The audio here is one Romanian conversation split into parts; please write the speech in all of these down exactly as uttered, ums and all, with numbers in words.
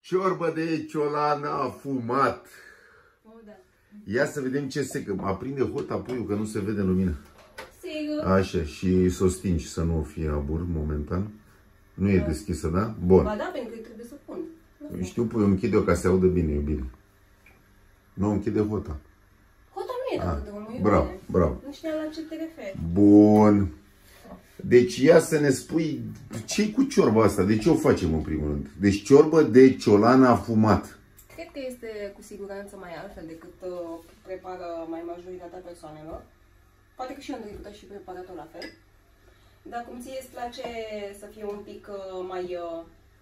Ciorbă de ciolană afumat. Oh, da. Ia să vedem ce se... Aprinde hota puiul, că nu se vede în lumină. Sigur. Așa, și să o stingi, să nu fie abur momentan. Nu e deschisă, da? Bun. Ba da, pentru că trebuie să pun. Știu, pui, o închid eu ca să se audă bine, e bine. Nu, închide hota. Hota nu e atât de mult. Bravo, bravo. Nu știam la ce te referi. Bun. Deci ia să ne spui ce-i cu ciorba asta, de ce o facem în primul rând? Deci ciorbă de ciolană afumat. Cred că este cu siguranță mai altfel decât uh, prepară mai majoritatea persoanelor. Poate că și eu am trecut și preparatul la fel. Dar cum ție îți place să fie un pic uh, mai... Uh,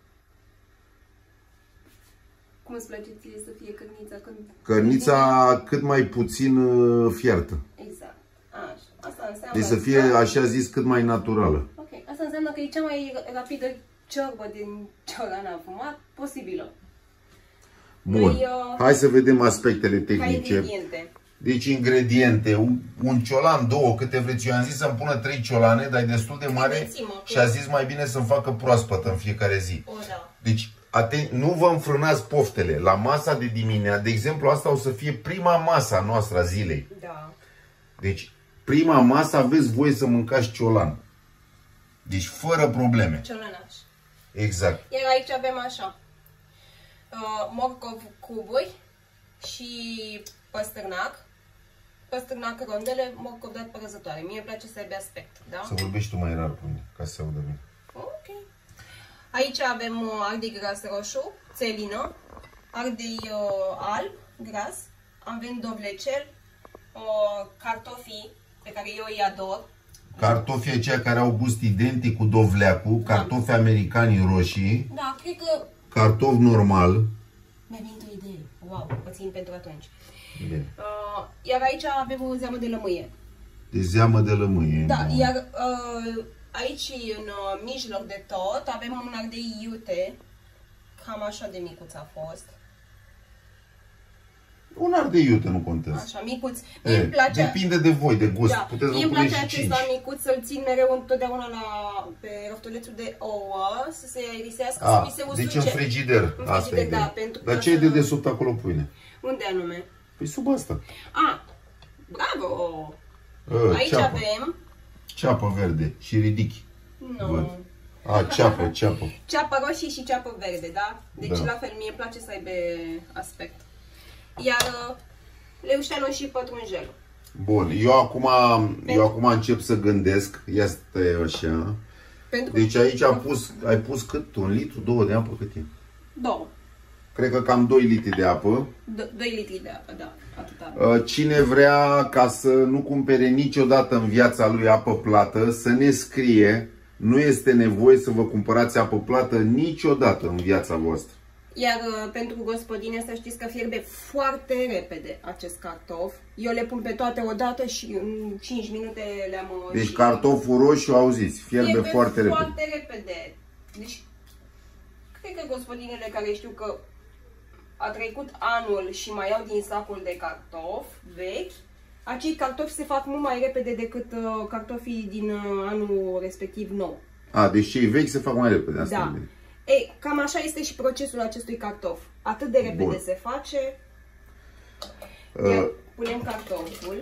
cum îți place ție să fie cărnița? Când... Cărnița cât mai puțin uh, fiartă. Exact. Așa. Asta înseamnă... Deci să fie, așa zis, cât mai naturală. Ok. Asta înseamnă că e cea mai rapidă ciorbă din ciolană afumat posibilă. Bun. Noi, uh, Hai să vedem aspectele tehnice. ingrediente. Deci ingrediente, un, un ciolan, două, câte vreți. Eu am zis să-mi pună trei ciolane, dar e destul de mare și a zis mai bine să-mi facă proaspătă în fiecare zi. O, da. Deci, aten- nu vă înfrânați poftele. La masa de dimineață, de exemplu, asta o să fie prima masa noastră a zilei. Da. Deci, prima masă aveți voie să mâncați ciolan. Deci, fără probleme. Ciolanaș. Exact. Iar aici avem așa. Uh, morcov cuburi și păstârnac. Păstârnac rondele, morcov dat pe răzătoare. Mie îmi place să aibă aspect, da? Să vorbești tu mai rar, pune, ca să se audă bine. Ok. Aici avem uh, ardei gras roșu, țelină, ardei uh, alb, gras, avem dovlecel, uh, cartofii pe care eu îi ador. Cartofii aceia care au gust identic cu dovleacul, cartofi americani roșii, Da, cred că cartof normal. mi-a venit o idee. Wow, o țin pentru atunci. Bine. Uh, iar aici avem o zeamă de lămâie. De zeamă de lămâie. Da, iar uh, aici în uh, mijloc de tot avem un ardei iute. Cam așa de micuț a fost. Un ardei iute nu contează. Așa, micuț. Mie îmi place... Depinde de voi, de gust. Da, puteți mie îmi să place și acesta cinci. micuț, să-l țin mereu întotdeauna la, pe raftulețul de ouă, să se aerisească, A, să mi se usuce. deci în frigider. În Asta frigider, e da, ideea. pentru Dar că ce e să- de desubt acolo, pâine? Unde anume? Păi sub asta. A, bravo! A, Aici ceapă. avem... Ceapă verde și ridichi. Nu. Văd. A, ceapă, ceapă. Ceapă roșie și ceapă verde, da? Deci Da. la fel, mie îmi place să aibă aspect. Iar uh, leușteanul și pătrunjelul. Bun, eu acum, eu acum încep să gândesc. Ia stai așa. Pentru Deci aici am pus, ai pus cât? Un litru, două de apă? Cât e? două. Cred că cam doi litri de apă. doi litri de apă, da. Atâta. Cine vrea ca să nu cumpere niciodată în viața lui apă plată, să ne scrie. Nu este nevoie să vă cumpărați apă plată niciodată în viața voastră. Iar uh, pentru gospodine să știți că fierbe foarte repede acest cartof. Eu le pun pe toate odată și în cinci minute le-am... uh, Deci și- cartoful roșu, auziți, fierbe, fierbe foarte, foarte repede. repede. Deci, cred că gospodinele care știu că a trecut anul și mai au din sacul de cartof vechi, acei cartofi se fac mult mai repede decât uh, cartofii din uh, anul respectiv nou. A, deci cei vechi se fac mai repede, asta Da. e bine. Ei, cam așa este și procesul acestui cartof. Atât de repede Bun. se face. Uh, Iar punem cartoful.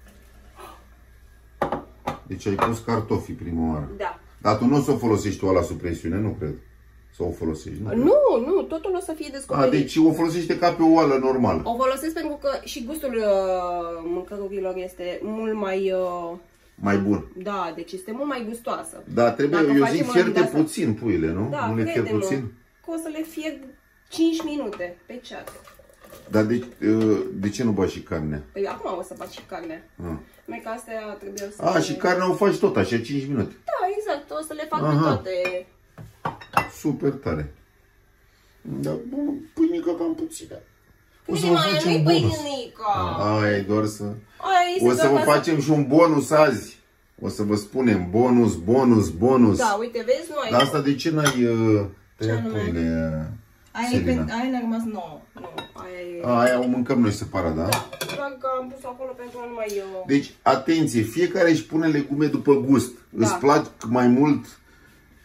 Deci ai pus cartofii prima oară. Da. Dar tu nu o să o folosești tu ăla sub presiune, nu cred. Sau o folosești, nu? Nu, nu, totul o să fie A, descoperit. deci o folosește ca pe o oală normală. O folosesc pentru că și gustul uh, mâncărurilor este mult mai... Uh, Mai bun. da, deci este mult mai gustoasă. Da, trebuie, Dacă eu facem zic în fierte asta- puțin puile, nu? Da, nu le fier crede-mă, puțin? că o să le fierb cinci minute pe ceată. Dar de, de ce nu bagi și carnea? Păi acum o să fac și carnea. Ah. Mai că astea trebuie să... A, și carnea o faci tot așa, cinci minute. Da, exact, o să le fac Aha. pe toate. Super tare. Dar, bă, pâinică cam puțină. O să vă Crede-mă, facem nu-i bonus. pâinica. Aia e doar să... Aia este O să doar vă ca facem și un bonus azi. O să vă spunem bonus, bonus, bonus. Da, uite, vezi, nu ai... Dar asta de ce n-ai uh, tăiat anume? pâine, Aia, e Selina? pe, aia ne-a rămas nouă. Nu, aia e... A, aia o mâncăm noi separat, da? Da, doar că am pus acolo pentru a nu mai... Eu... Deci, atenție, fiecare își pune legume după gust. Da. Îți plac mai mult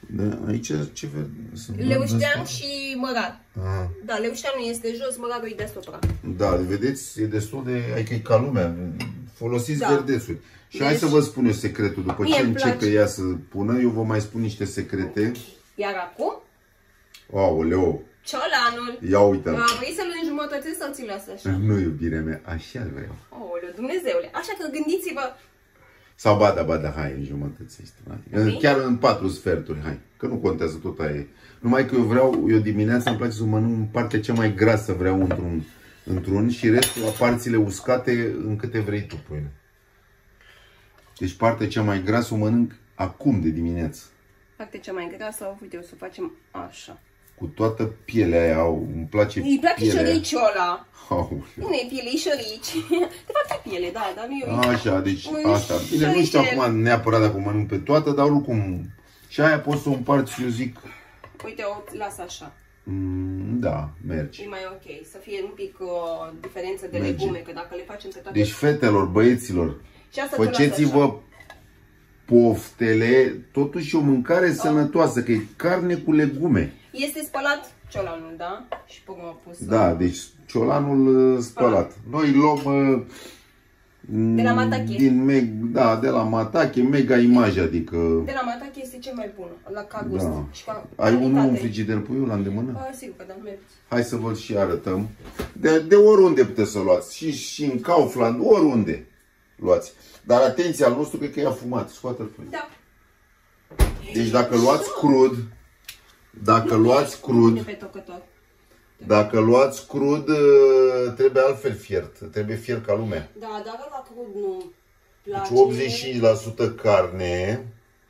Da, aici ce vede? Leuștean și mărar. Aha. Da, leușteanul este jos, mărarul e deasupra. Da, vedeți, e destul de, adică e ca lumea, folosiți Da. verdețuri. Și Deci, hai să vă spun eu secretul, după ce începe ea să pună, eu vă mai spun niște secrete. Iar acum, Aoleu, ciolanul. ia uite-l. Vrei să-l înjumătățesc sau ți-l lasă așa? Nu, iubirea mea, așa vreau. Aoleu, Dumnezeule. Așa că gândiți-vă. Sau ba da, ba da, hai, în jumătățește. Okay. Chiar în patru sferturi, hai. Că nu contează, tot aia e. Numai că eu vreau, eu dimineața îmi place să mănânc partea cea mai grasă, vreau într-un într-un și restul la parțile uscate în câte vrei tu, pâine. Deci partea cea mai grasă o mănânc acum de dimineață. Partea cea mai grasă, uite, o să facem așa. Cu toată pielea aia, au, îmi place Îi place pielea. șoriciul ăla. Aoleu. Nu e piele, e șorici. De fapt e piele, da, dar nu e o... Așa, deci un asta. Bine, nu știu șoricel. acum neapărat dacă o mănânc pe toată, dar oricum. Și aia pot să o împart și eu zic, Uite, o las așa. mm, da, merge. E mai ok, să fie un pic uh, diferență de Merge. legume, că dacă le facem pe toate... Deci, fetelor, băieților, și asta tu lasă faceți-vă așa. poftele, totuși o mâncare sănătoasă, că e carne cu legume. Este spălat ciolanul, da? Și pe urmă pus... Da, deci ciolanul uh, spălat. Noi luăm uh, De la Matache. din meg, da, de la Matache, mega imagine, adică De la Matache este cel mai bun, la ca gust. da. Și ca Ai unul în calitate. frigider, puiul la îndemână? Uh, sigur că da, mergi. Hai să vă și arătăm. De, de oriunde puteți să luați. Și, și în Kaufland, oriunde luați. Dar atenție, al nostru cred că e afumat. Scoate-l pe. Da. Deci dacă luați crud, dacă luați crud, Pe tocător. dacă luați crud, trebuie altfel fiert. Trebuie fiert ca lumea. Da, dar la crud nu place. Deci optzeci și cinci la sută carne.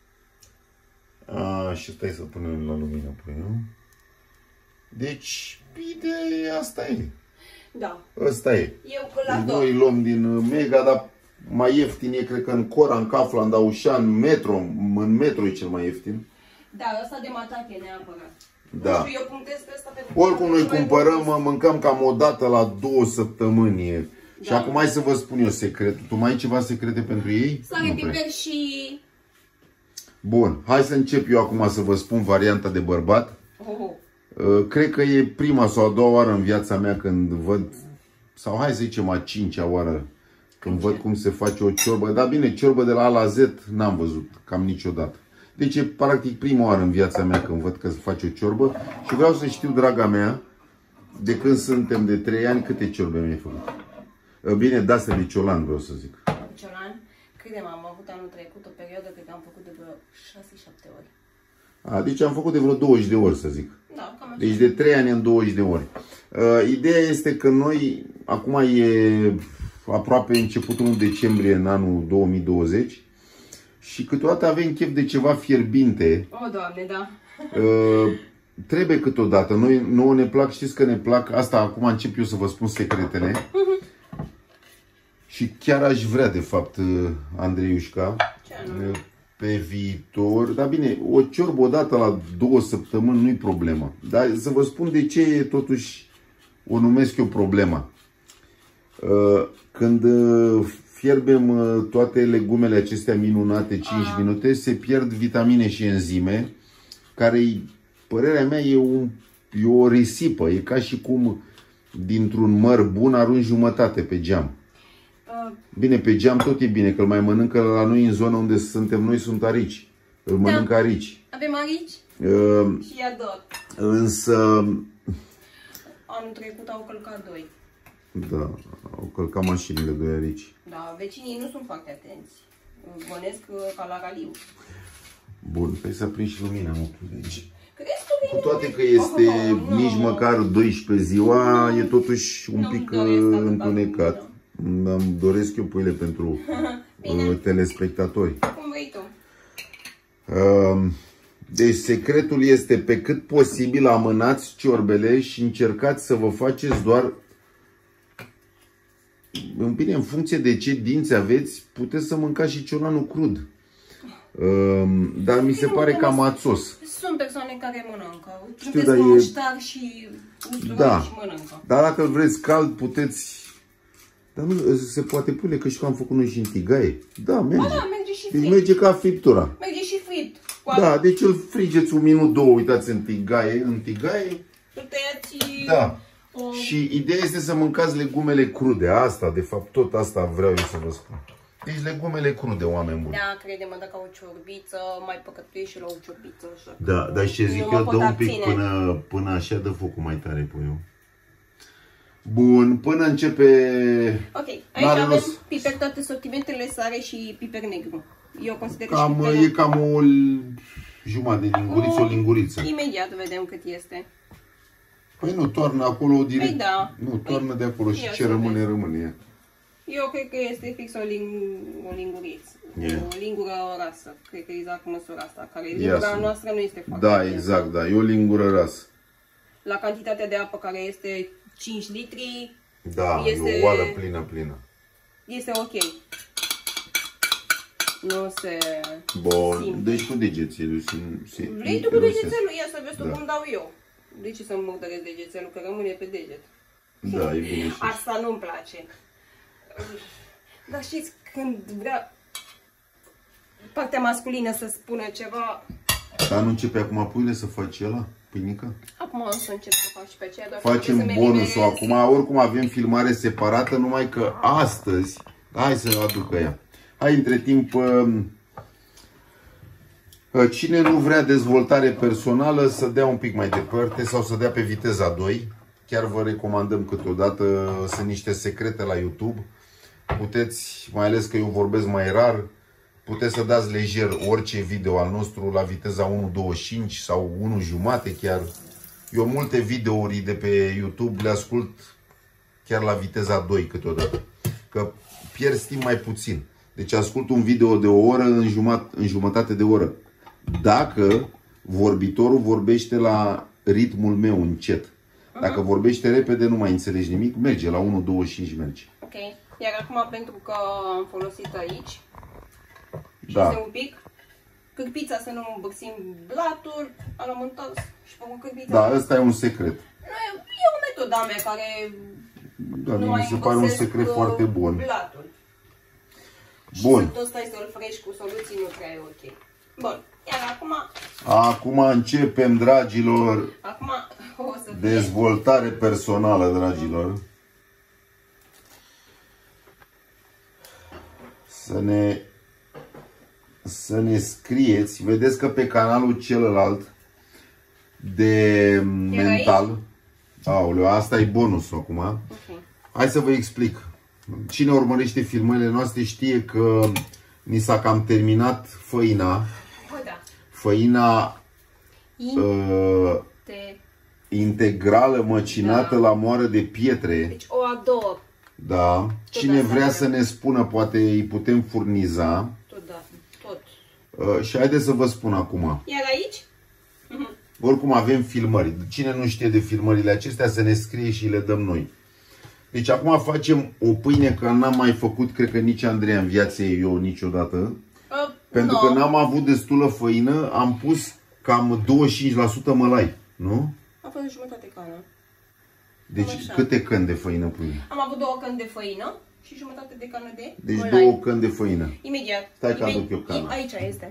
A, și stai să punem la lumină pe el. Deci, bine, asta e. Da. Asta e. Eu că la Deci două. noi luăm din Mega, dar mai ieftin e, cred că în Cora, în Kaufland, Auchan, Metro, în Metro e cel mai ieftin. Da, ăsta de Matache neapărat. Da. Nu știu, eu punctez pe ăsta pentru că Oricum noi cel mai cumpărăm, bun. mâncăm cam o dată la două săptămâni. Da. Și Da. acum hai să vă spun eu secretul. Tu mai ai ceva secrete pentru ei? Sare, Nu prea. piper și... Bun, hai să încep eu acum să vă spun varianta de bărbat. Oh. Uh, Cred că e prima sau a doua oară în viața mea când văd, sau hai să zicem a cincea oară, când văd cum se face o ciorbă. Dar bine, ciorbă de la A la Z n-am văzut cam niciodată. Deci e practic prima oară în viața mea când văd că se face o ciorbă. Și vreau să știu, draga mea, de când suntem de trei ani, câte ciorbe mi-ai făcut? Uh, Bine, de-astea de ciolan vreau să zic. Ciolan, credem, am avut anul trecut o perioadă când am făcut de vreo șase șapte ori. A, deci am făcut de vreo douăzeci de ori, să zic. Da, cam așa. Deci de trei ani în douăzeci de ori. Uh, ideea este că noi, acum e aproape începutul decembrie în anul două mii douăzeci și câteodată avem chef de ceva fierbinte. O, Doamne, da. Uh, trebuie câteodată. Noi, nouă ne plac, știți că ne plac, asta acum încep eu să vă spun secretele. Și chiar aș vrea, de fapt, uh, Andreiușca, Ce anume? uh, pe viitor, dar bine, o ciorbă odată la două săptămâni nu-i problemă. Dar să vă spun de ce e totuși o numesc eu problema. Când fierbem toate legumele acestea minunate cinci minute, se pierd vitamine și enzime, care, părerea mea, e, un, e o risipă. E ca și cum dintr-un măr bun arunci jumătate pe geam. Bine, pe geam tot e bine, că îl mai mănâncă la noi în zona unde suntem noi, sunt arici. Îl mănâncă Da. arici. Avem aici Uh, și ador. însă, Anul trecut au călcat doi. da, au călcat mașinile doi arici. Da, vecinii nu sunt foarte atenți. Gonesc uh, ca la raliu. Bun, păi să aprind și lumina, mă, de aici. Crezi că Cu toate că este Oh, nu. nici măcar douăsprezece ziua, e totuși un Nu-mi pic doresc uh, atâta întunecat. Îmi doresc eu pâine pentru uh, telespectatori. Cum vrei tu. Uh, Deci secretul este pe cât posibil amânați ciorbele și încercați să vă faceți doar, în bine, în funcție de ce dinți aveți, puteți să mâncați și ciolanul crud. Uh, Dar mi se pare cam ațos. Sunt persoane care mănâncă. Știu, Știu, dar e- muștar și usturoi Da. și mănâncă. Dar dacă îl vreți cald, puteți... Dar nu se poate pune, că și că am făcut noi și în tigaie. Da, merge. Ba da, merge și Deci fript. merge ca friptura. Merge și fript. scoate. Da, deci îl frigeți un minut, două, uitați în tigaie, în tigaie. Îl tăiați... Da. O... Și ideea este să mâncați legumele crude. Asta, de fapt, tot asta vreau eu să vă spun. Deci legumele crude, oameni buni. Da, crede-mă, dacă o ciorbiță, mai păcătuiești și la o ciorbiță. Așa. Da, dar ce zic eu, dă un pic până, până așa, dă focul mai tare, puiul. Bun, până începe... Ok, aici avem rost. Piper, toate sortimentele, sare și piper negru. Eu consider cam, că e cam o jumătate de linguriță, o, o linguriță. Imediat vedem cât este. Păi nu, toarnă acolo direct. Păi da. Nu, toarnă păi, de acolo și ce rămâne, vezi. rămâne. Eu cred că este fix o, ling o linguriță. Yeah. O lingură rasă. Cred că exact măsura asta. Care lingura yes. noastră nu este foarte Da, exact, da. E o lingură rasă. La cantitatea de apă care este cinci litri. Da, este, e o oală plină, plină. Este ok. Nu se Bun, simte. Deci cu degețelul. Vrei tu cu degețelul? Ia să vezi tu da. cum dau eu. De ce să-mi murdăresc degețelul? Că rămâne pe deget. Da, e bine și asta nu-mi place. Dar știți, când vrea partea masculină să spună ceva... Dar nu începe acum puile să faci ăla? Pâinică? Acum o să încep să fac și pe aceea. Doar facem bonusul acum. Oricum avem filmare separată, numai că astăzi... Hai să aducă ea. Hai, între timp... Cine nu vrea dezvoltare personală să dea un pic mai departe sau să dea pe viteza doi. Chiar vă recomandăm câteodată, sunt niște secrete la YouTube. Puteți, mai ales că eu vorbesc mai rar, puteți să dați lejer orice video al nostru la viteza unu virgulă douăzeci și cinci sau unu jumate chiar. Eu multe videouri de pe YouTube le ascult chiar la viteza doi câteodată. Că pierzi timp mai puțin. Deci ascult un video de o oră în, jumat, în jumătate de oră. Dacă vorbitorul vorbește la ritmul meu încet. Dacă vorbește repede, nu mai înțelegi nimic, merge la unu virgulă douăzeci și cinci, merge. Ok. Iar acum, pentru că am folosit aici, da. și un pic, cârpița să nu îmbârțim blatul, am întors și pe cârpița... Da, ăsta e un secret. E o metodă a mea care da, nu mi se pare un secret foarte bun. Blatul. Bun. Și să tot stai să-l frești cu soluții nu prea e ok. Bun. Iar acum... Acum începem, dragilor, acum o să fie... dezvoltare personală, dragilor. Să ne, să ne scrieți. Vedeți că pe canalul celălalt de Era mental... Aici? Aoleu, asta e bonusul acum. Okay. Hai să vă explic. Cine urmărește filmările noastre știe că ni s-a cam terminat făina. Făina uh, integrală măcinată da. la moară de pietre. Deci o ador. Da. Tot Cine vrea să ne spună, poate îi putem furniza. Tot, da. Tot. Uh, și haideți să vă spun acum. Iar aici? Oricum avem filmări. Cine nu știe de filmările acestea să ne scrie și le dăm noi. Deci acum facem o pâine că n-am mai făcut, cred că nici Andreea în viață eu niciodată. Uh, Pentru no. că n-am avut destulă făină, am pus cam douăzeci și cinci la sută mălai, nu? Am fost jumătate cană. Deci câte căni de făină pui? Am avut două căni de făină și jumătate de cană de Deci mălai. două căni de făină. Imediat. Stai că aduc eu cana. Aici este.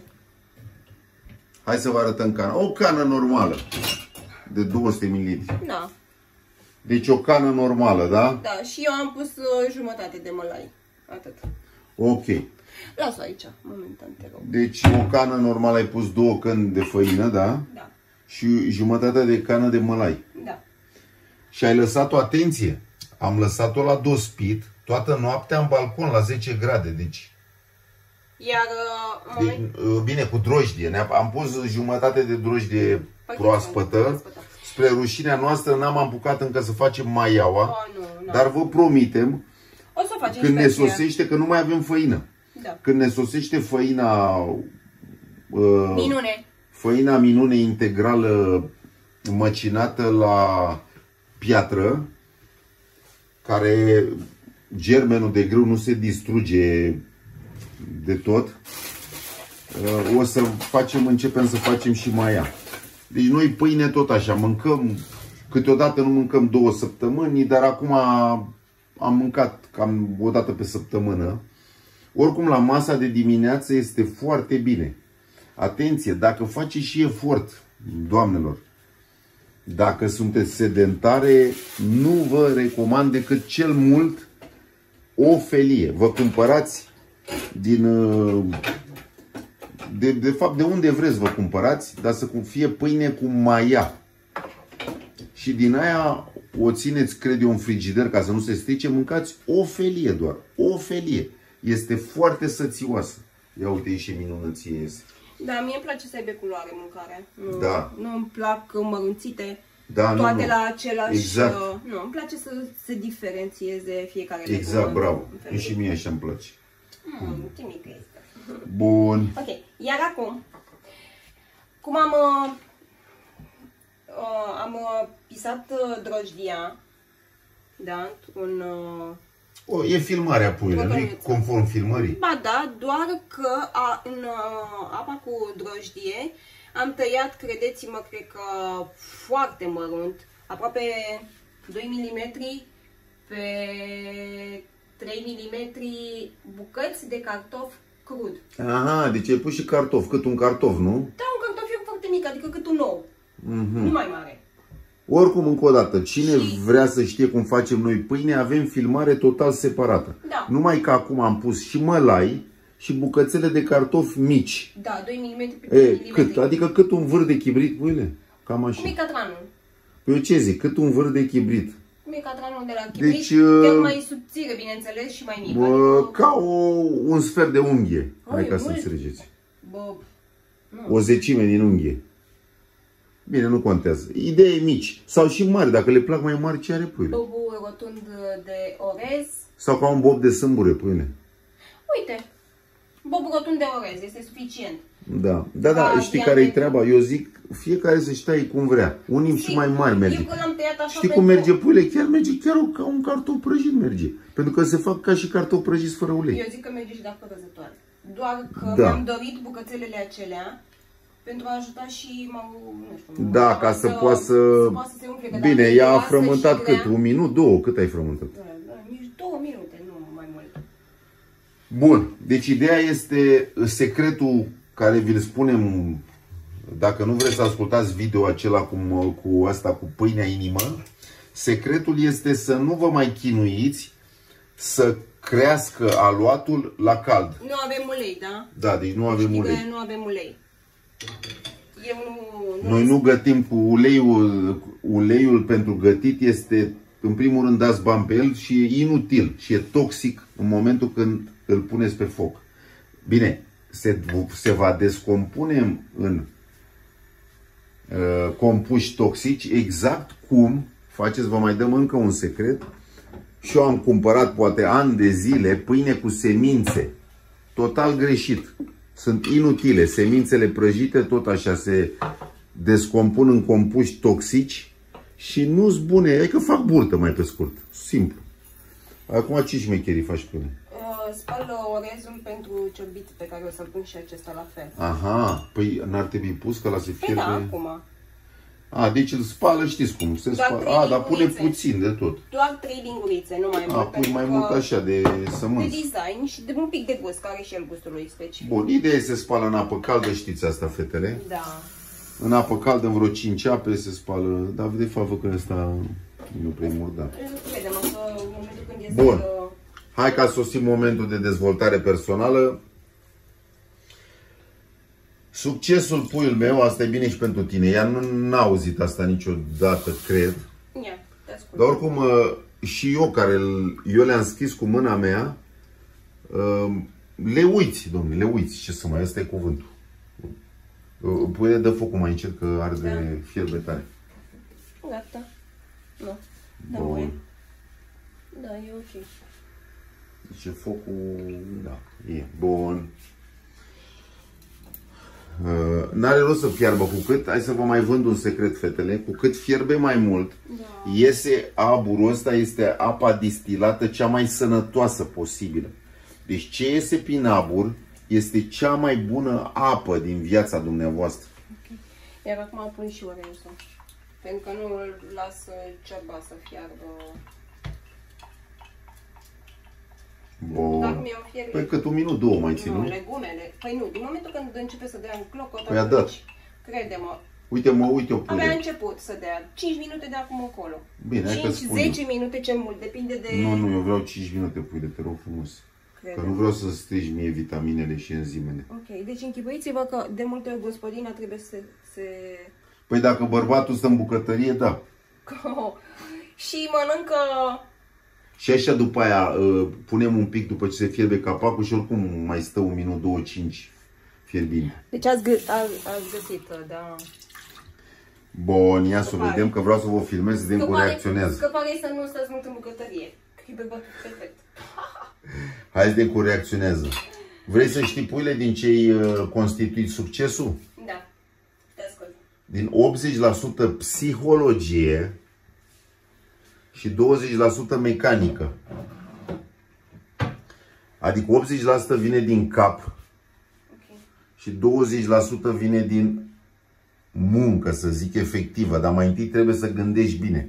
Hai să vă arătăm cana. O cană normală de două sute mililitri. Da. Deci o cană normală, da? Da, și eu am pus uh, jumătate de mălai. Atât. Ok. Lasă aici, momentan, te rog. Deci o cană normală ai pus două căni de făină, da? Da. Și jumătatea de cană de mălai. Da. Și ai lăsat-o, atenție, am lăsat-o la dospit toată noaptea în balcon la zece grade, deci... Iar... Uh, de, uh, bine, cu drojdie. Am pus jumătate de drojdie proaspătă. proaspătă. Spre rușinea noastră n-am apucat încă să facem maiaua. Oh, nu, dar vă promitem, o să facem când ne sosește, că nu mai avem făină. Da. Când ne sosește făina... Uh, minune. Făina minune integrală măcinată la piatră, care germenul de grâu nu se distruge de tot. Uh, o să facem, începem să facem și maia. Deci noi pâine tot așa, mâncăm, câteodată nu mâncăm două săptămâni, dar acum am mâncat cam o dată pe săptămână. Oricum la masa de dimineață este foarte bine. Atenție, dacă faceți și efort, doamnelor, dacă sunteți sedentare, nu vă recomand decât cel mult o felie. Vă cumpărați din... De, de fapt, de unde vreți vă cumpărați, dar să fie pâine cu maia. Și din aia o țineți, cred eu, în frigider ca să nu se strice, mâncați o felie doar. O felie. Este foarte sățioasă. Ia uite și minunăție este. Da, mie îmi place să aibă culoare mâncarea. Nu, da. Nu îmi plac mărunțite, da, toate nu, nu. la același... Exact. Nu, îmi place să se diferențieze fiecare. Exact, bravo. Și mie așa îmi place. Mm, ce mică este. Bun. Ok, iar acum, cum am, uh, uh, am uh, pisat uh, drojdia, da, un... Uh, o, e filmarea puiului, nu e conform filmării? Ba da, doar că a, în uh, apa cu drojdie am tăiat, credeți-mă, cred că foarte mărunt, aproape doi milimetri pe trei milimetri bucăți de cartof crud. Aha, deci ai pus și cartof, cât un cartof, nu? Da, un cartofiu foarte mic, adică cât un ou. Mm-hmm. Nu mai mare. Oricum, încă o dată, cine și... vrea să știe cum facem noi pâine, avem filmare total separată. Da. Numai că acum am pus și mălai și bucățele de cartofi mici. Da, doi milimetri pe trei milimetri. Cât? Adică cât un vâr de chibrit, puile? Cam așa. Cum e catranul? Eu ce zic? Cât un vâr de chibrit. Cum e catranul de la chibrit? Deci, chiar mai subțire, bineînțeles, și mai mic. Bă, adică... Ca o, un sfert de unghie. Oh, Hai ca mult. să înțelegeți. Bă, o zecime din unghie. Bine, nu contează. Idei mici. Sau și mari, dacă le plac mai mari, ce are puile? Bobul rotund de orez. Sau ca un bob de sâmbure, puile. Uite, bobul rotund de orez, este suficient. Da, da, da, Ca știi care e treaba? Eu zic, fiecare să-și taie cum vrea. Unii și mai mari merge. Eu l-am tăiat așa. Știi cum merge puile? Chiar merge chiar ca un cartof prăjit merge. Pentru că se fac ca și cartofi prăjiți fără ulei. Eu zic că merge și dacă răzătoare. Doar că da. mi-am dorit bucățelele acelea pentru a ajuta și, nu știu, da, ca să, să poată să... să poată să se umple. Bine, ea a frământat cât? Un minut, două? Cât ai frământat? Da, da, nici două minute, nu mai mult. Bun, deci ideea este secretul care vi-l spunem, dacă nu vreți să ascultați video acela cu, cu asta, cu pâinea inimă, secretul este să nu vă mai chinuiți să crească aluatul la cald. Nu avem ulei, da? Da, deci nu avem Știi ulei. că nu avem ulei. Eu nu, nu Noi nu gătim cu uleiul. Uleiul pentru gătit este, în primul rând, dați bani pe el și e inutil și e toxic în momentul când îl puneți pe foc. Bine, se, se va descompune în uh, compuși toxici exact cum faceți. Vă mai dăm încă un secret. Și eu am cumpărat poate ani de zile pâine cu semințe. Total greșit. Sunt inutile. Semințele prăjite tot așa se descompun în compuși toxici și nu-s bune. Adică fac burtă, mai pe scurt. Simplu. Acum ce șmecherii faci pe ele? Uh, spăl orezul pentru ciorbiți pe care o să-l pun și acesta la fel. Aha. Păi n-ar trebui pus că la se fierbe? Păi da, acum. A, deci îl spală, știți cum? Se Doar spală. A, dar pune puțin de tot. Doar trei lingurițe, nu mai A, mult. pui mai mult așa de sămânță. De design și de un pic de gust, care și el gustul lui specific. Bun, ideea se spală în apă caldă, știți asta, fetele? Da. În apă caldă, în vreo cinci ape se spală, dar de fapt văd că ăsta nu prea murdar. Vedem, că în momentul când este... Bun, hai ca sosim momentul de dezvoltare personală. Succesul puiul meu, asta e bine și pentru tine, ea nu n-a auzit asta niciodată, cred. Ia, te ascult. Dar oricum, și eu care eu le-am scris cu mâna mea, le uiți, domnule, le uiți, ce să mai, ăsta e cuvântul. Puine dă focul mai încet, că arde da. Fierbe tare. Gata. Nu. Da, bun. Da, e ok. Deci focul, da, e bun. Uh, N-are rost să fiarbă cu cât, hai să vă mai vând un secret, fetele, cu cât fierbe mai mult, da. Iese aburul ăsta, este apa distilată cea mai sănătoasă posibilă. Deci ce iese prin abur este cea mai bună apă din viața dumneavoastră. Okay. Iar acum pun și orezul, pentru că nu îl las ceaba să fiarbă. Bun. Dacă mi-au fier... Păi cât un minut, două mai țin, nu? nu? Legumele. Păi nu, din momentul când începe să dea în clocotă, Păi a dat. crede-mă, Uite mă, uite o abia a pâine. început să dea. cinci minute de acum încolo. Bine, hai că spun eu. cinci zece minute cel mult, depinde de... Nu, nu, eu vreau cinci minute, pâine, te rog frumos. Crede. Că nu vreau să strici mie vitaminele și enzimele. Ok, deci închipuiți-vă că de multe ori gospodina trebuie să se... Păi dacă bărbatul stă în bucătărie, da. și mănâncă... Și așa după aia uh, punem un pic după ce se fierbe capacul și oricum mai stă un minut, două, cinci fierbind. Deci ați, gă ați, ați găsit, da. Bun, ia să Scăpare. vedem că vreau să vă filmez, să vedem cum reacționează. Scăpare să nu stați mult în bucătărie. Că e bătut perfect. Hai să vedem cum reacționează. Vrei să știi, puile, din ce uh, constituit succesul? Da, te ascult. Din optzeci la sută psihologie și douăzeci la sută mecanică. Adică optzeci la sută vine din cap Okay. și douăzeci la sută vine din muncă, să zic, efectivă. Dar mai întâi trebuie să gândești bine.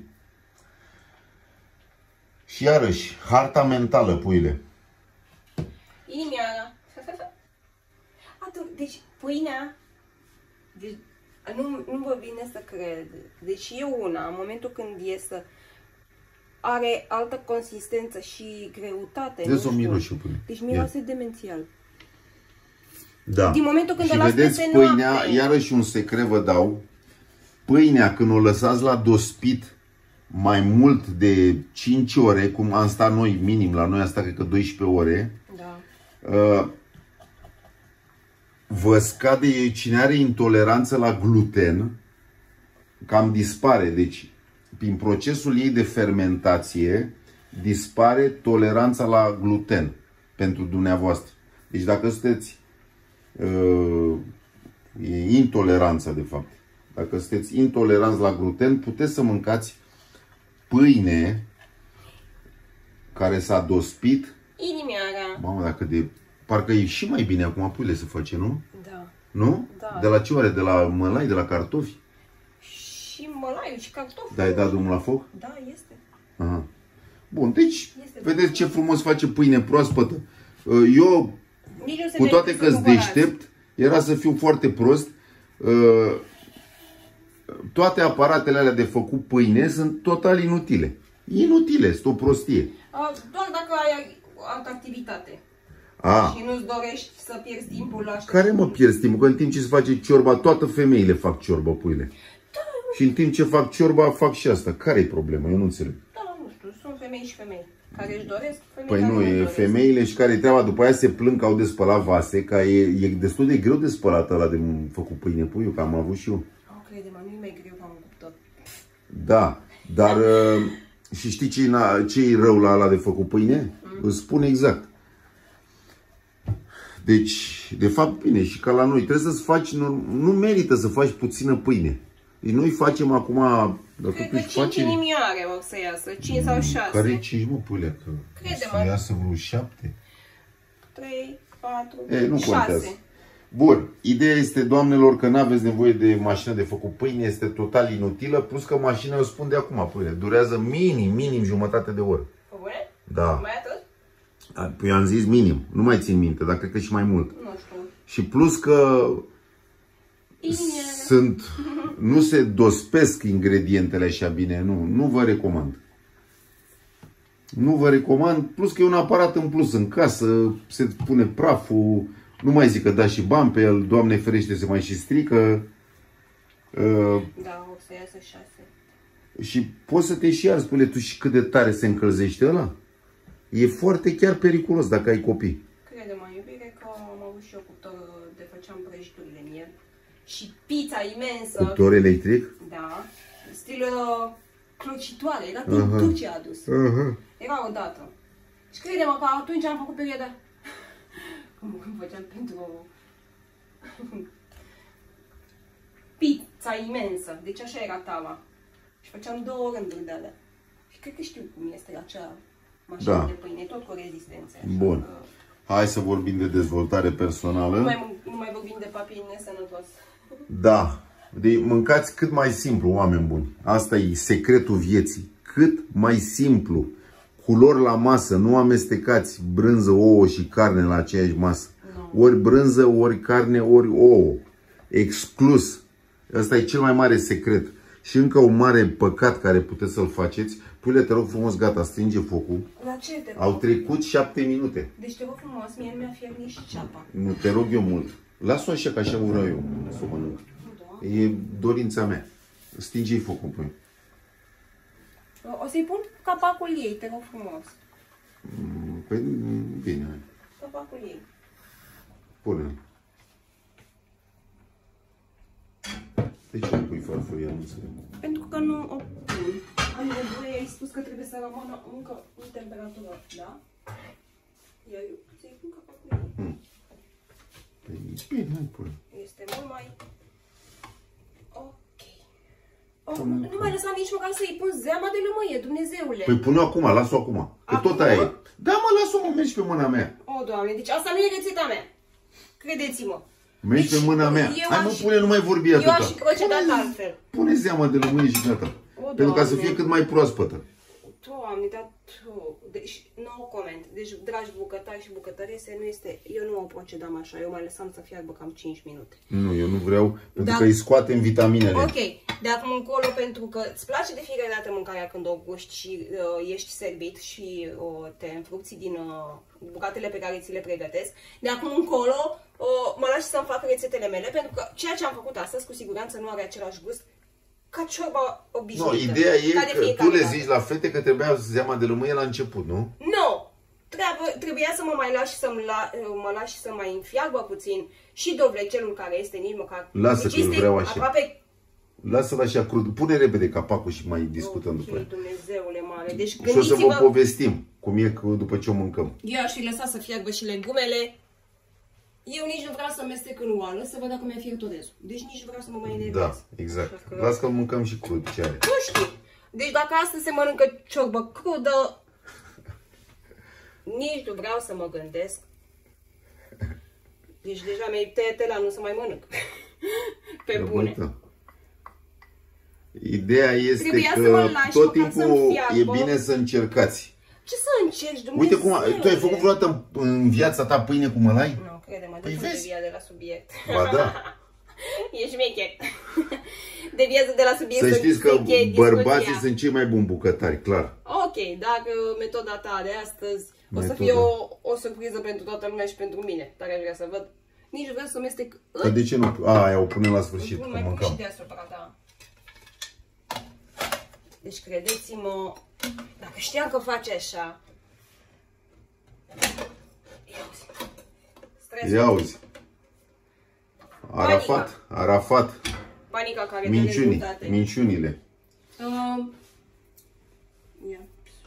Și iarăși, harta mentală, puile. Inimioara. Atunci, deci pâinea, deci, nu, nu vă vine să cred. Deci e una, în momentul când e să are altă consistență și greutate. Deci o miroși, pâine. Deci miroase demențial. Da. Din momentul când și o las vedeți, peste pâinea, noapte. iarăși un secret vă dau. Pâinea, când o lăsați la dospit mai mult de cinci ore, cum am stat noi, minim, la noi asta cred că doisprezece ore, Da. uh, vă scade, cine are intoleranță la gluten, cam dispare. Deci, prin procesul ei de fermentație, dispare toleranța la gluten pentru dumneavoastră. Deci dacă sunteți uh, e intoleranța, de fapt. Dacă sunteți intoleranți la gluten, puteți să mâncați pâine care s-a dospit. Inimioara. Mamă, dacă de... Parcă e și mai bine acum pâine se face, nu? Da. Nu? Da. De la ce oare? De la mălai, de la cartofi? Și mălaiul și cartofi. Da, ai dat drumul la foc? Da, este. Aha. Bun, deci, Este vedeți ce frumos face pâine proaspătă. Eu, Nici nu se cu toate merită că să sunt cumpărați. deștept, era să fiu foarte prost. Toate aparatele alea de făcut pâine sunt total inutile. Inutile, sunt o prostie. A, doar dacă ai altă activitate. A, Și nu-ți dorești să pierzi timpul la care mă pierzi timpul? Că în timp ce se face ciorba, toate femeile fac ciorba pâine. Da, Și în timp ce fac ciorba, fac și asta. Care e problema? Eu nu înțeleg. da, nu știu, sunt femei și femei care își doresc, femei Păi care nu, nu-și e doresc. femeile și care treaba, după aia se plâng că au de spălat vase, că e, e destul de greu de spălat ăla de făcut pâine puiul, că am avut și eu. Oh, crede-mă, nu-i mai greu ca un cuptor. Da, dar uh, și știi ce e, ce e rău la ăla de făcut pâine? Mm. Îți spun exact. Deci, de fapt, bine, și ca la noi, trebuie să-ți faci, nu, nu merită să faci puțină pâine. Deci noi facem acum, dar Cred că totuși cinci facem... inimioare o să iasă, cinci sau șase. Care e cinci, mă, pâine? Că Crede-mă. să iasă vreo șapte. trei, patru, E, nu contează. șase. Bun, ideea este, doamnelor, că nu aveți nevoie de mașină de făcut pâine, este total inutilă, plus că mașina, eu spun de acum, pâine, durează minim, minim jumătate de oră. Bune? Da. Mai atât? Păi am zis minim, nu mai țin minte, dar cred că și mai mult. Nu știu. Și plus că Inimioară. sunt, nu se dospesc ingredientele așa bine, nu, nu vă recomand. Nu vă recomand, plus că e un aparat în plus în casă, se pune praful, nu mai zic că da și bani pe el, Doamne ferește, se mai și strică. Uh, Da, o să iasă șase. și poți să te și arzi, spune tu, și cât de tare se încălzește ăla. E foarte chiar periculos dacă ai copii. Crede-mă, iubire, că am avut și eu cuptor de făceam prăjiturile în el. Și pizza imensă. Cuptor electric? Da. Stil uh, clocitoare. Era din Aha. Turcia adus. Uh-huh. Era odată. Și crede-mă că atunci am făcut perioada. Cum când făceam pentru pizza imensă. Deci așa era tava. Și făceam două rânduri de alea. Și cred că știu cum este acea mașină Da. de pâine, tot cu rezistențe. așa Bun. că Hai să vorbim de dezvoltare personală. Nu mai, nu mai vorbim de papii nesănătos. Da. De mâncați cât mai simplu, oameni buni. Asta e secretul vieții. Cât mai simplu. culori la masă, nu amestecați brânză, ouă și carne la aceeași masă. No. Ori brânză, ori carne, ori ouă. Exclus. Ăsta e cel mai mare secret. Și încă un mare păcat care puteți să-l faceți. Puile, te rog frumos, gata, stinge focul. La ce te rog? Au trecut șapte minute. Deci te rog frumos, mie nu mi-a fiert nici ceapa. Nu, te rog eu mult. Las-o așa, că așa vreau eu să o mănânc. Da. E dorința mea. Stinge-i focul, păi. O să-i pun capacul ei, te rog frumos. Păi, bine. Capacul ei. Pune. De ce nu pui farfuria? Nu înțeleg. Pentru că nu o pun. Am nevoie, ai spus că trebuie să rămână încă în temperatură, da? Iar eu să-i pun capacul ei. Hmm. Păi, bine, hai pune. Este mult mai... Ok. Oh, nu, nu mai lăsa nici măcar să-i pun zeama de lămâie, Dumnezeule. Păi pune-o acum, las-o acum. Că acum? tot aia e. Da, mă, las-o, mă, mergi pe mâna mea. O, Doamne, deci asta nu e rețeta mea. Credeți-mă. Mergi deci, pe mâna mea. Hai, mă, pune, nu mai vorbi atâta. Eu aș fi procedat altfel. Pune zeama de lămâie și gata. O, pentru ca să fie cât mai proaspătă. Doamne, dar... Deci, nu coment. Deci, dragi bucătari și bucătărese, nu este... Eu nu o procedam așa. Eu mai lăsam să fiarbă cam cinci minute. Nu, eu nu vreau, pentru da. că îi scoatem vitaminele. Ok. De acum încolo, pentru că îți place de fiecare dată mâncarea când o guști și uh, ești servit și uh, te înfrupți din uh, bucatele pe care ți le pregătesc, de acum încolo uh, mă lași să-mi fac rețetele mele, pentru că ceea ce am făcut astăzi, cu siguranță nu are același gust ca ciorba obișnuită. No, ideea e că tu le zici la fete că trebuia zeama de lămâie la început, nu? Nu! Trebuia să mă mai lași să la, mă lași să mai înfiarbă puțin și dovlecelul care este nici măcar... Lasă că îl vreau așa. Aproape... Lasă-l așa crud. Pune repede capacul și mai discutăm okay, după. Dumnezeule mare. Deci și o să vă povestim cum e după ce o mâncăm. Eu aș fi lăsat să fiarbă și legumele. Eu nici nu vreau să mestec în oală, să văd dacă mi-a fiert orezul. Deci nici nu vreau să mă mai enervez. Da, exact. Că... Las că-l mâncăm și crud, ce are. Nu știu. Deci dacă astăzi se mănâncă ciorbă crudă, nici nu vreau să mă gândesc. Deci deja mi-ai tăiat la nu să mai mănânc. Pe bune. Bătă. Ideea este trebuia că tot timpul e bine să încercați. Ce să încerci, Dumnezeu? Uite cum, tu ai făcut vreodată în viața ta pâine cu mălai? Nu, crede-mă, păi de devia de la subiect. Ba da. Ești șmecher. Deviază de la subiect. Să știți că bărbații sunt cei mai buni bucătari, clar. Ok, dacă metoda ta de astăzi metoda. O să fie o, o surpriză pentru toată lumea și pentru mine. Dar aș vrea să văd. Nici vreau să mestec. Dar de ce nu? A, aia o punem la sfârșit. Nu mai pun și deasupra, da. Deci credeți-mă, dacă știam că face așa... Ia auzi. Arafat, Arafat. Panica care Minciuni, minciunile. Uh, yeah.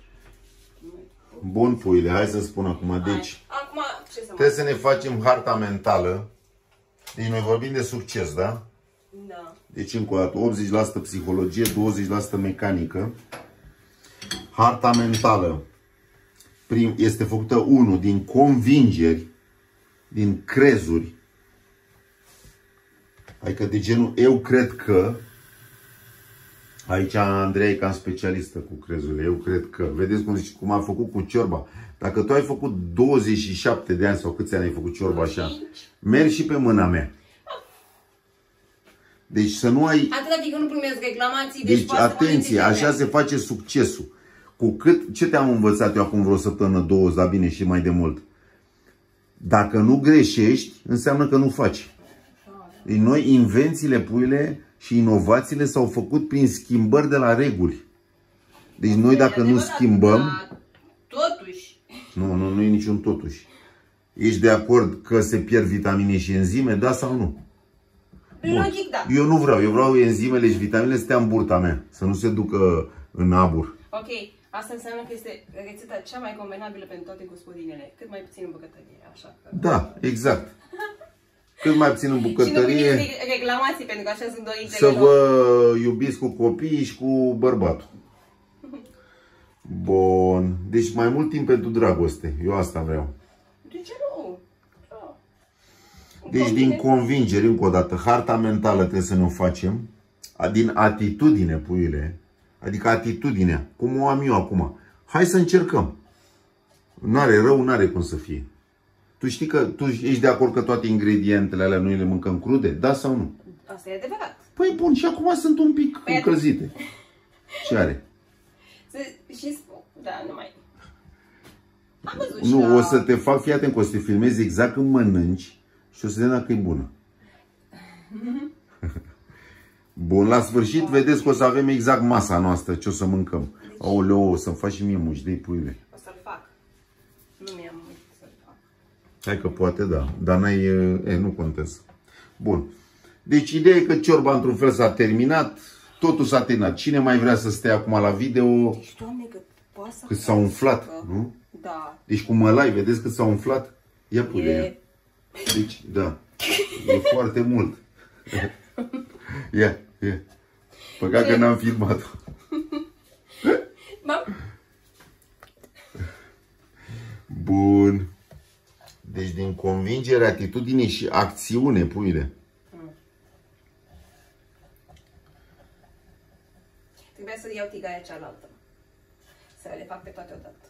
Bun, puile, hai să spun acum. Deci, acum, ce să trebuie să ne facem harta mentală. Deci noi vorbim de succes, da? Da. Deci încă o dată, optzeci la sută psihologie, douăzeci la sută mecanică. Harta mentală prim, este făcută, unu, din convingeri, din crezuri. Adică de genul, eu cred că, aici Andrei e cam specialistă cu crezurile, eu cred că, vedeți cum, zici, cum a făcut cu ciorba. Dacă tu ai făcut douăzeci și șapte de ani sau câți ani ai făcut ciorba așa, mergi și pe mâna mea. Deci să nu ai... Atâta că nu primesc reclamații. Deci, deci atenție, așa se face succesul. Cu cât, ce te-am învățat eu acum vreo săptămână, două, dar bine și mai de mult. Dacă nu greșești, înseamnă că nu faci. Deci noi, invențiile, puile și inovațiile s-au făcut prin schimbări de la reguli. Deci noi dacă nu schimbăm... Totuși. Nu, nu, nu e niciun totuși. Ești de acord că se pierd vitamine și enzime, da sau nu? Logic, da. Eu nu vreau, eu vreau enzimele și vitaminele să stea în burta mea, să nu se ducă în abur. Ok, asta înseamnă că este rețeta cea mai convenabilă pentru toate gospodinele, cât mai puțin în bucătărie, așa că... Da, exact. Cât mai puțin în bucătărie. Și nu reclamații, pentru că așa sunt dorințele. Să vă iubiți cu copiii și cu bărbatul. Bun. Deci mai mult timp pentru dragoste. Eu asta vreau. De ce nu? Deci din convingere, încă o dată, harta mentală trebuie să ne o facem. Din atitudine, puiule. Adică atitudinea. Cum o am eu acum. Hai să încercăm. N-are rău, n-are cum să fie. Tu știi că tu ești de acord că toate ingredientele alea noi le mâncăm crude? Da sau nu? Asta e adevărat. Păi bun, și acum sunt un pic păi încălzite. Ce are? Și da, nu mai... Am văzut nu, la... o să te fac, fii atent, că o să te filmezi exact când mănânci și o să vedem dacă e bună. Bun, la sfârșit vedeți că o să avem exact masa noastră, ce o să mâncăm. Deci... Aoleu, o să-mi faci și mie muși de puiule. O să-l fac. Nu mi-am muși să-l fac. Hai că poate, da. Dar n-ai... E, nu contează. Bun. Deci ideea e că ciorba într-un fel s-a terminat. Totul s-a terminat. Cine mai vrea să stea acum la video? Deci, Doamne, că poate să... Cât s-a umflat, că... nu? Da. Deci cu mălai, vedeți cât s-a umflat? Ia pune e... Deci, da. E foarte mult. Ia, ia. Păcat că n-am filmat-o. Bun. Deci din convingere, atitudine și acțiune, puile. Mm. Trebuia să iau tigaia cealaltă. Să le fac pe toate odată.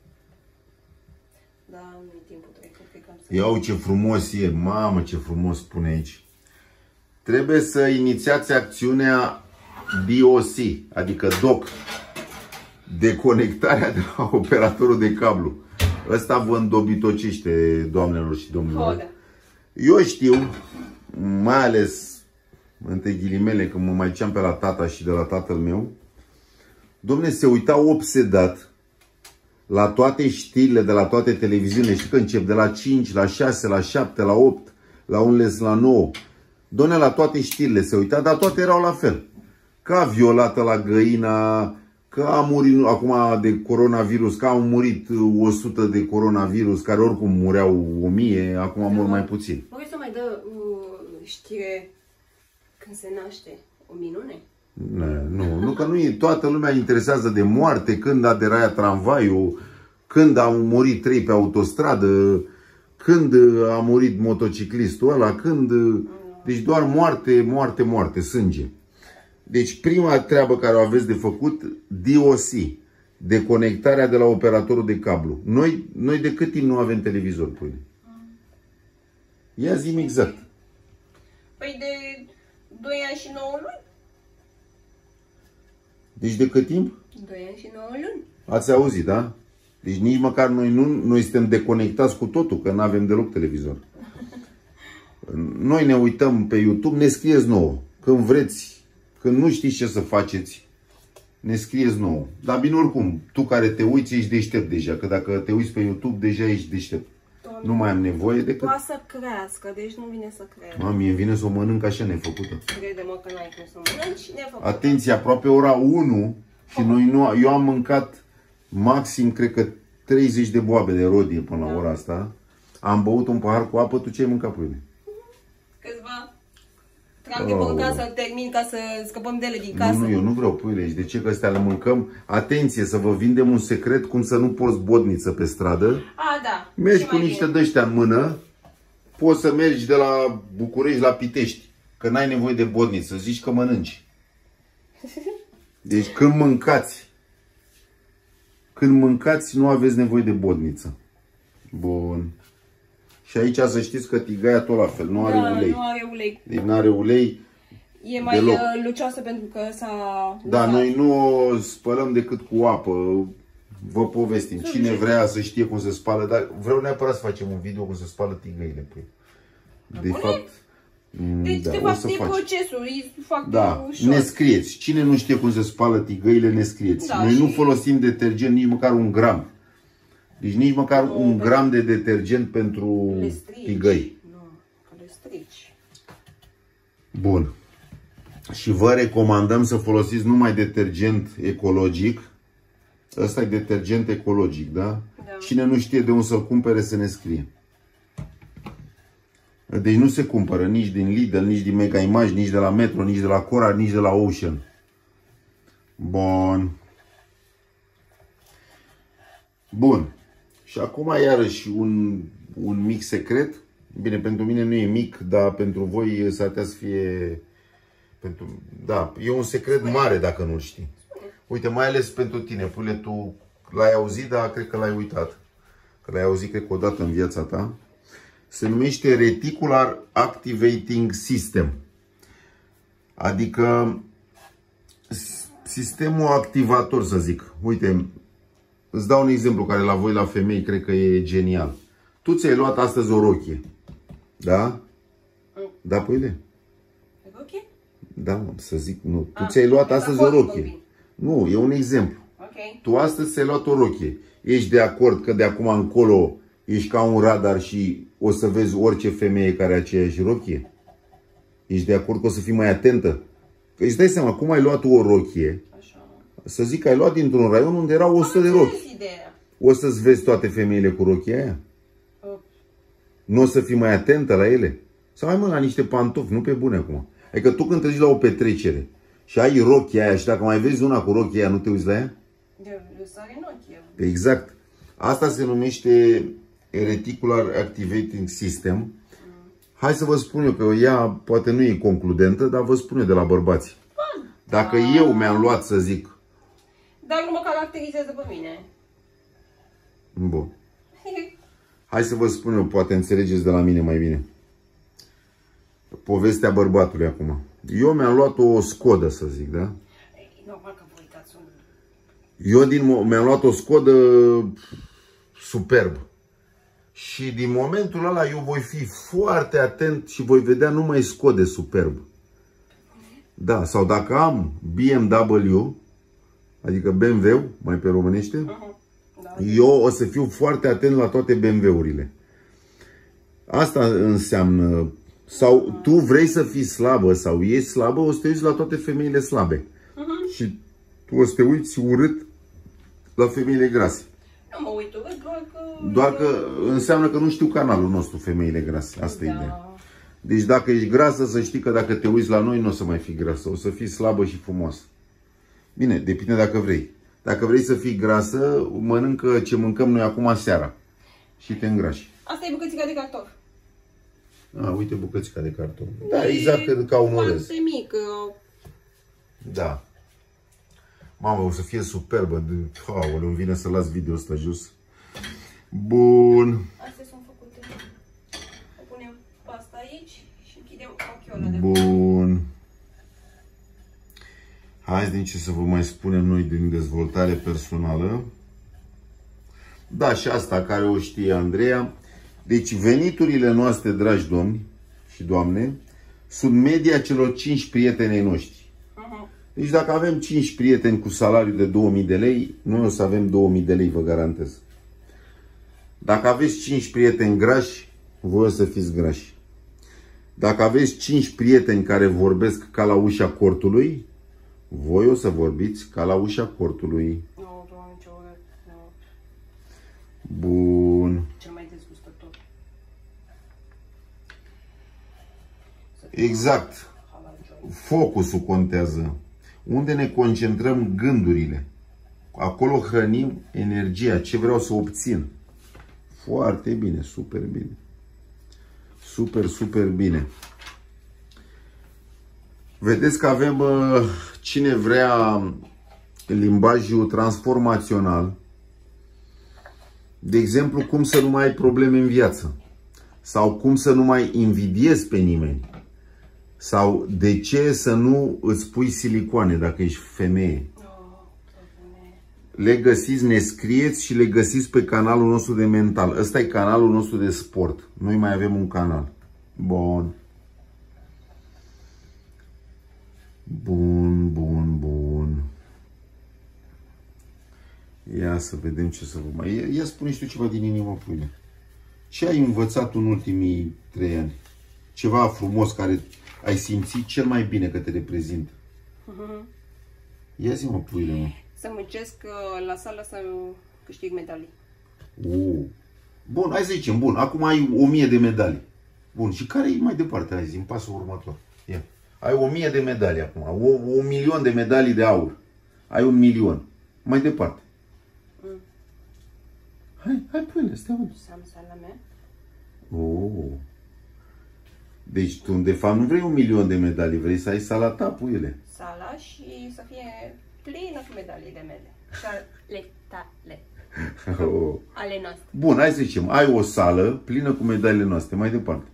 Da, nu-i timpul trecut. Cred că am să... Iau ce frumos e. Mamă, ce frumos spune aici. Trebuie să inițiați acțiunea D O C, adică D O C. Deconectarea de la operatorul de cablu. Ăsta vă îndobitocește, doamnelor și domnilor. Oh, da. Eu știu, mai ales între ghilimele, când mă mai duceam pe la tata și de la tatăl meu, domne, se uitau obsedat la toate știrile de la toate televiziunile. Știi că încep de la cinci, la șase, la șapte, la opt, la unele la nouă. Domne, la toate știrile se uita, dar toate erau la fel. Ca violată la găina, că a murit acum de coronavirus, că au murit o sută de coronavirus, care oricum mureau o mie, acum da, mor mai puțin. Mă să mai dă uh, știre când se naște o minune? Ne, nu, nu că nu e, toată lumea interesează de moarte, când a deraia tramvaiul, când au murit trei pe autostradă, când a murit motociclistul ăla, când... Deci doar moarte, moarte, moarte, sânge. Deci prima treabă care o aveți de făcut, D O C, deconectarea de la operatorul de cablu. Noi, noi de cât timp nu avem televizor, pâine? Ia zi-mi exact. Păi de doi ani și nouă luni. Deci de cât timp? doi ani și nouă luni. Ați auzit, da? Deci nici măcar noi nu, noi suntem deconectați cu totul, că nu avem deloc televizor. Noi ne uităm pe YouTube, ne scrieți nouă. Când vreți, când nu știți ce să faceți, ne scrieți nouă. Dar bine, oricum, tu care te uiți, ești deștept deja. Că dacă te uiți pe YouTube, deja ești deștept. Doamne, nu mai am nevoie decât... Poate să crească, deci nu vine să crească. Mă, mie vine să o mănânc așa nefăcută. Crede-mă că n-ai cum să mănânci nefăcută. Atenție, aproape ora unu și noi nu... Eu am mâncat maxim, cred că, treizeci de boabe de rodie până la da. ora asta. Am băut un pahar cu apă, tu ce ai mâncat, pâine? Câțiva. Trag de mâncat să termin ca să scăpăm de ele din casă. Nu, nu, eu nu vreau pâine. De ce? Că astea le mâncăm. Atenție, să vă vindem un secret cum să nu porți bodniță pe stradă. A, da. Mergi cu niște dăștia în mână. Poți să mergi de la București la Pitești. Că n-ai nevoie de bodniță. Zici că mănânci. Deci când mâncați, când mâncați, nu aveți nevoie de bodniță. Bun. Și aici să știți că tigaia tot la fel, nu are da, ulei. nu are ulei. Deci nu are ulei. E mai deloc. lucioasă pentru că s-a... Da, lăsat. Noi nu o spălăm decât cu apă. Vă povestim. Cine vrea să știe cum se spală, dar vreau neapărat să facem un video cum se spală tigăile. Păi. De Bune? fapt... Deci da, de fapt e procesul, îi fac da, ușor. Ne scrieți. Cine nu știe cum se spală tigăile, ne scrieți. Da, noi și... nu folosim detergent nici măcar un gram. Deci nici măcar nu, un gram de detergent pentru tigăi. Nu, că le strici. Bun. Și vă recomandăm să folosiți numai detergent ecologic. Ăsta e detergent ecologic, da? Da. Cine nu știe de unde să-l cumpere, să ne scrie. Deci nu se cumpără nici din Lidl, nici din Mega Image, nici de la Metro, nici de la Cora, nici de la Ocean. Bun. Bun. Și acum iarăși un, un mic secret. Bine, pentru mine nu e mic, dar pentru voi s-ar putea să fie... Pentru, da, e un secret mare dacă nu-l știi. Uite, mai ales pentru tine, Pule, tu l-ai auzit, dar cred că l-ai uitat. Că l-ai auzit, cred că o dată în viața ta. Se numește Reticular Activating System. Adică sistemul activator, să zic. Uite, îți dau un exemplu care la voi, la femei, cred că e genial. Tu ți-ai luat astăzi o rochie. Da? Da, păile? Rochie? Da, să zic, nu. Tu Ah, ți-ai luat astăzi o rochie. vorbim. Nu, e un exemplu. Ok. Tu astăzi ți-ai luat o rochie. Ești de acord că de acum încolo ești ca un radar și o să vezi orice femeie care are aceeași rochie? Ești de acord că o să fii mai atentă? Că îți dai seama, cum ai luat tu o rochie, Așa. să zic că ai luat dintr-un raion unde erau o sută de rochi. Ideea. O să-ți vezi toate femeile cu rochia aia? Uh, Nu o să fii mai atentă la ele? Sau mai mă la niște pantofi, nu pe bune acum. Adică tu când te duci la o petrecere și ai rochia aia și dacă mai vezi una cu rochia aia, nu te uiți la ea? de sare în ochi. eu. Exact. Asta se numește Reticular Activating System. Hai să vă spun eu că ea poate nu e concludentă, dar vă spun eu de la bărbați. Dacă eu mi-am luat, să zic... Dar nu mă caracterizează pe mine. Bun. Hai să vă spun eu, poate înțelegeți de la mine mai bine. Povestea bărbatului acum. Eu mi-am luat o Skodă, să zic, da? E normal că vă uitați un... Eu din mi-am luat o Skodă superb. Și din momentul ăla eu voi fi foarte atent și voi vedea numai Skode superb. Da, sau dacă am B M W, adică B M W, mai pe românește, Uh-huh. Da. eu o să fiu foarte atent la toate B M W-urile. Asta înseamnă, sau tu vrei să fii slabă sau ești slabă, o să te uiți la toate femeile slabe. Uh-huh. Și tu o să te uiți urât la femeile grase. Nu mă uit urât, doar că... Doar că înseamnă că nu știu canalul nostru, femeile grase. Asta e Da. ideea. Deci dacă ești grasă, să știi că dacă te uiți la noi, nu o să mai fii grasă. O să fii slabă și frumoasă. Bine, depinde dacă vrei. Dacă vrei să fii grasă, mănâncă ce mâncăm noi acum seara. Și te îngrași. Asta e bucățica de cartof. A, uite bucățica de cartof. Da, exact ca un orez. Foarte mică. Da. Mamă, o să fie superbă. Aoleu, îmi vine să las video ăsta jos. Bun. Astea sunt făcute. O punem pasta aici și închidem ochiola de Bun. Hai din ce să vă mai spunem noi din dezvoltare personală. Da, și asta care o știe Andreea. Deci veniturile noastre, dragi domni și doamne, sunt media celor cinci prieteni noștri. Uh-huh. Deci dacă avem cinci prieteni cu salariu de două mii de lei, noi o să avem două mii de lei, vă garantez. Dacă aveți cinci prieteni grași, voi o să fiți grași. Dacă aveți cinci prieteni care vorbesc ca la ușa cortului, voi o să vorbiți ca la ușa cortului. Nu, doamne, ce urât. Nu. Bun. Cel mai dezgustător. Exact. Focusul contează. Unde ne concentrăm gândurile. Acolo hrănim energia. Ce vreau să obțin. Foarte bine. Super bine. Super, super bine. Vedeți că avem cine vrea limbajul transformațional. De exemplu, cum să nu mai ai probleme în viață. Sau cum să nu mai invidiezi pe nimeni. Sau de ce să nu îți pui silicoane dacă ești femeie. Le găsiți, ne scrieți și le găsiți pe canalul nostru de mental. Ăsta e canalul nostru de sport. Noi mai avem un canal. Bun. Bun, bun, bun. Ia să vedem ce să vă mai... Ia, ia spune și tu ceva din inimă, puine. Ce ai învățat în ultimii trei ani? Ceva frumos care ai simțit cel mai bine că te reprezintă. Uh-huh. Ia zi-mă, puile, mă. Să muncesc uh, la sală să câștig medalii. Uh. Bun, hai să zicem, bun, acum ai o mie de medalii. Bun, și care e mai departe, hai zi, în pasul următor. Ia. Ai o mie de medalii acum, o, un milion de medalii de aur. Ai un milion. Mai departe. Mm. Hai, hai, puile, stai mă. Să am salame. Oh. Deci tu, de fapt, nu vrei un milion de medalii, vrei să ai sala ta, puiele. Sala și să fie plină cu medaliile mele. și ale tale. Oh. Ale noastre. Bun, hai să zicem, ai o sală plină cu medaliile noastre, mai departe.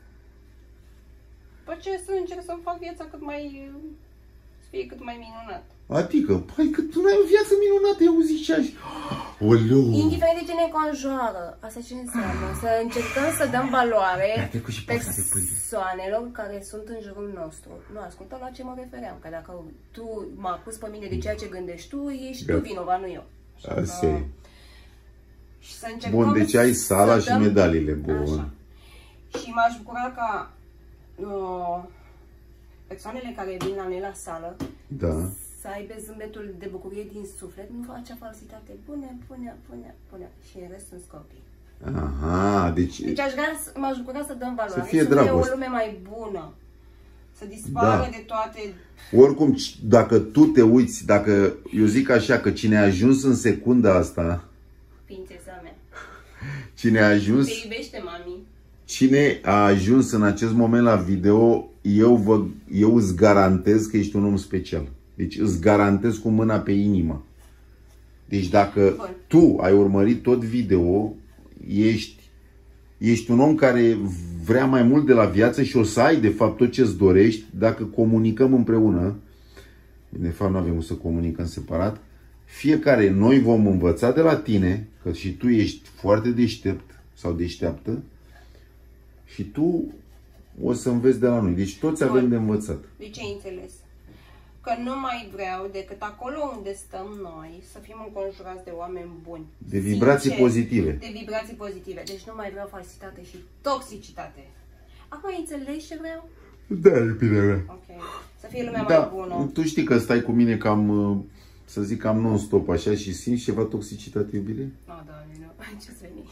Păi ce să încerc să-mi fac viața cât mai... să fie cât mai minunat. Adică, hai că tu n-ai o viață minunată, eu zici ce așa. Oleu! Indiferent de ce ne conjoară, asta ce înseamnă? Să încercăm să dăm valoare persoanelor care sunt în jurul nostru. Nu, ascultă la ce mă refeream, că dacă tu mă acuz pe mine de ceea ce gândești tu, ești tu vinovat, nu eu. Asta e. Și să încercăm. Bun, deci ai sala și dăm... medaliile. Bun. Așa. Și m-aș bucura ca uh, persoanele care vin la noi la sală, da, să aibă zâmbetul de bucurie din suflet, nu face falsitate. Pune, pune, pune, pune. Și în rest sunt copii. Aha, deci... Deci aș vrea, m-aș bucura să dăm valoare, să fie, să dragoste. fie o lume mai bună. Să dispară Da. de toate... Oricum, dacă tu te uiți, dacă eu zic așa, că cine a ajuns în secunda asta, Prințesa mea. cine a ajuns, Te iubește, mami. cine a ajuns în acest moment la video, eu, vă, eu îți garantez că ești un om special. Deci îți garantez cu mâna pe inimă. Deci dacă Bun. tu ai urmărit tot video, ești, ești un om care vrea mai mult de la viață și o să ai de fapt tot ce îți dorești dacă comunicăm împreună. De fapt nu avem cum să comunicăm separat. Fiecare, noi vom învăța de la tine, că și tu ești foarte deștept sau deșteaptă, și tu o să înveți de la noi. Deci toți avem Bun. de învățat. De ce ai înțeles? Că nu mai vreau decât acolo unde stăm noi să fim înconjurați de oameni buni. De vibrații Sinceri, pozitive. De vibrații pozitive. Deci nu mai vreau falsitate și toxicitate. Acum ai înțeles ce vreau? Da, iubirea mea. Ok. Să fie lumea Da, mai bună. tu știi că stai cu mine cam, să zic, cam non-stop așa și simți ceva toxicitate, iubire? Nu, oh, Doamne, nu. Ce-ți veni?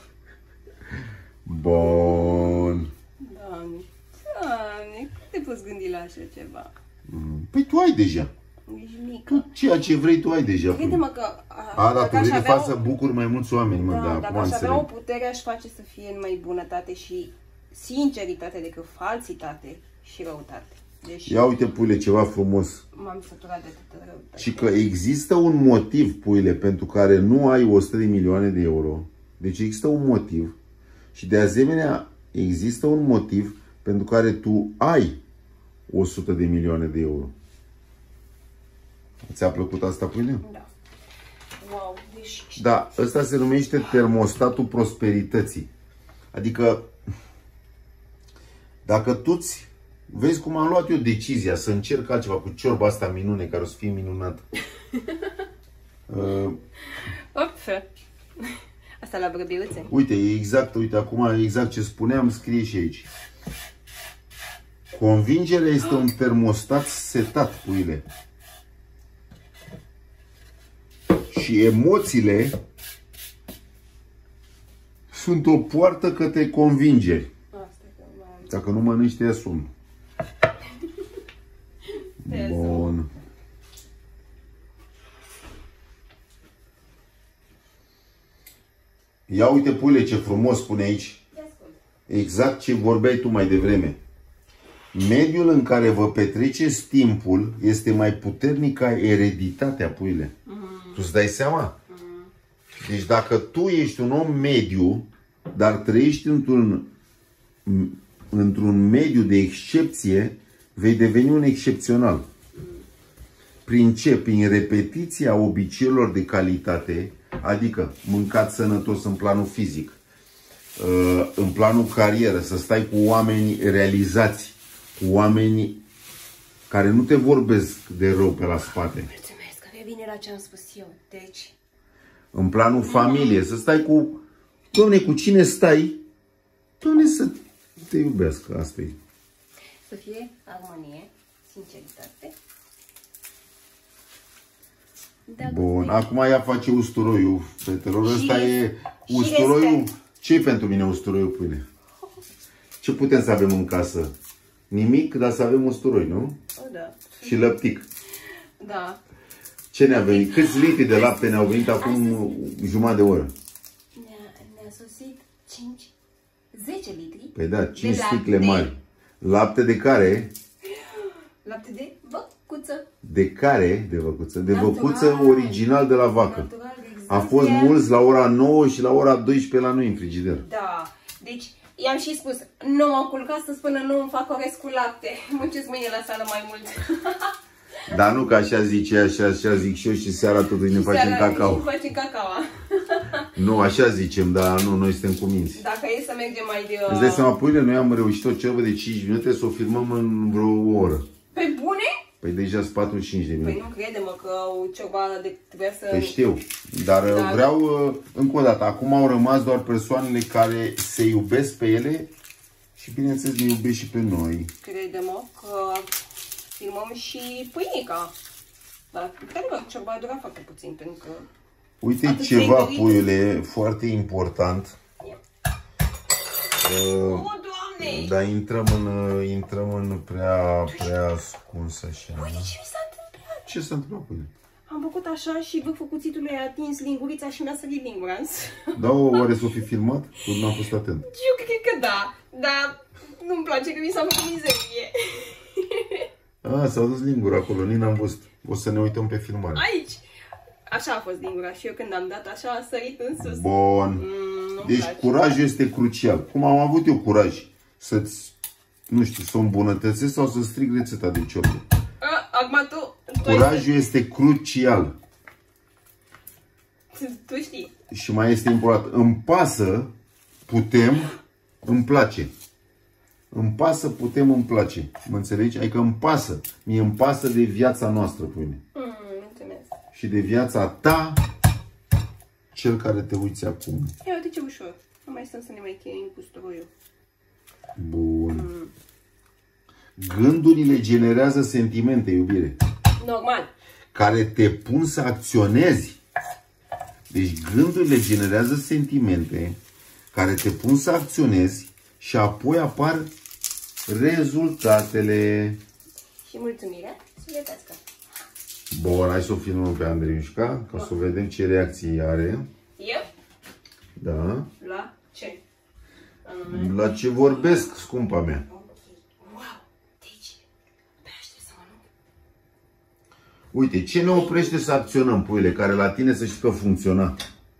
Bun. Doamne, Doamne, cum te poți gândi la așa ceva? Păi tu ai deja. Ești mică. Tu ceea ce vrei tu ai deja. Crede-mă că... A, dar tu vrei de avea fapt să bucuri mai mulți oameni, mă, Da, da, dacă acum aș avea înțeleg. o putere, aș face să fie numai bunătate și sinceritate decât falsitate și răutate. Deci Ia uite, puile, ceva frumos. m-am săturat de atâta răutate. Și că există un motiv, puile, pentru care nu ai o sută de milioane de euro. Deci există un motiv. Și de asemenea, există un motiv pentru care tu ai o sută de milioane de euro. Ți-a plăcut asta, puile? Da. Wow, deci... Da, ăsta se numește termostatul prosperității. Adică, dacă tu-ți vezi cum am luat eu decizia să încerc altceva cu ciorba asta minune, care o să fie minunată. uh, Op. Asta la brăbiuțe. uite, exact, uite, acum exact ce spuneam, scrie și aici. Convingerea este un termostat setat, puile. Și emoțiile sunt o poartă către convingeri. Dacă nu mănânci, te ia somn. Bun. Ia uite, puile, ce frumos spune aici. Exact ce vorbeai tu mai devreme. Mediul în care vă petreceți timpul este mai puternic ca ereditatea, puile. Mm. Tu îți dai seama? Mm. Deci dacă tu ești un om mediu, dar trăiești într-un într-un mediu de excepție, vei deveni un excepțional. Mm. Prin ce? Prin repetiția obiceiurilor de calitate, adică mâncat sănătos în planul fizic, în planul carieră, să stai cu oameni realizați, cu oameni care nu te vorbesc de rău pe la spate. Mulțumesc, că revine la ce am spus eu. Deci... În planul familie, să stai cu... Doamne, cu cine stai? Doamne, să te iubească, asta e. Să fie armonie, sinceritate. Bun, acum ea face usturoiul, fetelor. Ăsta e usturoiul. Ce-i pentru mine usturoiul, puine? Ce putem să avem în casă? Nimic, dar să avem usturoi, nu? O, da. Și lăptic. Da. Ce ne-a venit? Câți litri de lapte ne-au venit acum jumătate de oră? Ne-a ne sosit cinci, zece litri. Păi da, cinci de sticle lapte. mari. Lapte de care? Lapte de văcuță. De care? De văcuță? De Natural. văcuță original de la vacă. Natural, exact. A fost mulți la ora nouă și la ora douăsprezece la noi în frigider. Da. Deci, i-am și spus, nu m-am culcat să până nu îmi fac orez cu lapte. Munciți mâine la sală mai mult. Dar nu că așa zice, așa, așa zic și eu și seara totuși ne facem cacao. Și facem cacao. Nu, așa zicem, dar nu, noi suntem cu minți. Dacă e să mergem mai de... Îți dai seama, pâine, noi am reușit o ciorbă de cinci minute să o filmăm în vreo oră. Pe bune? Păi deja sunt patruzeci și cinci de minute. Păi nu crede-mă că o ciorba de trebuia să... Păi știu, dar, dar vreau, încă o dată, acum au rămas doar persoanele care se iubesc pe ele și bineînțeles ne iubesc și pe noi. Crede-mă că filmăm și pâinica. Dar, într-adevăr, ciorba a durat foarte puțin, pentru că... Uite ceva, puiule, foarte important. Yeah. Uh, O, Doamne! Dar intrăm în, intrăm în prea, prea ascuns așa. Uite ce mi s-a întâmplat! Ce s-a întâmplat, puiule? Am făcut așa și vârful cuțitului a atins lingurița și mi-a sărit lingura. Da, oare s-o fi filmat? Nu am fost atent. Eu cred că da, dar nu-mi place că mi s-a făcut mizerie. A, s-a dus lingura acolo, nici n-am văzut. O să ne uităm pe filmare. Aici! Așa a fost lingura și eu când am dat așa a sărit în sus. Bun. Mm, deci place. curajul este crucial. Cum am avut eu curaj să-ți, nu știu, să o îmbunătățesc sau să stric rețeta de ciorbă. Acum tu... tu Curajul este crucial. Tu, tu știi. Și mai este important. Îmi pasă, putem, îmi place. Îmi pasă, putem, îmi place. Mă înțelegi? Adică îmi pasă. Mie îmi pasă de viața noastră, pâine. Mm, mulțumesc. Și de viața ta, cel care te uiți acum. Ia uite ce ușor. Nu mai stăm să ne mai chinuim cu stroiul. Bun. Mm. Gândurile generează sentimente, iubire. Normal. Care te pun să acționezi. Deci gândurile generează sentimente care te pun să acționezi și apoi apar rezultatele. Și mulțumirea să le tască. Bun, hai să o filmăm pe Andreiușca, ca să vedem ce reacție are. Eu? Da. La ce? La ce vorbesc, scumpa mea. Wow! Deci, pe aștept să mănânc. Uite, ce ne oprește să acționăm, puiule, care la tine să știi că funcționa?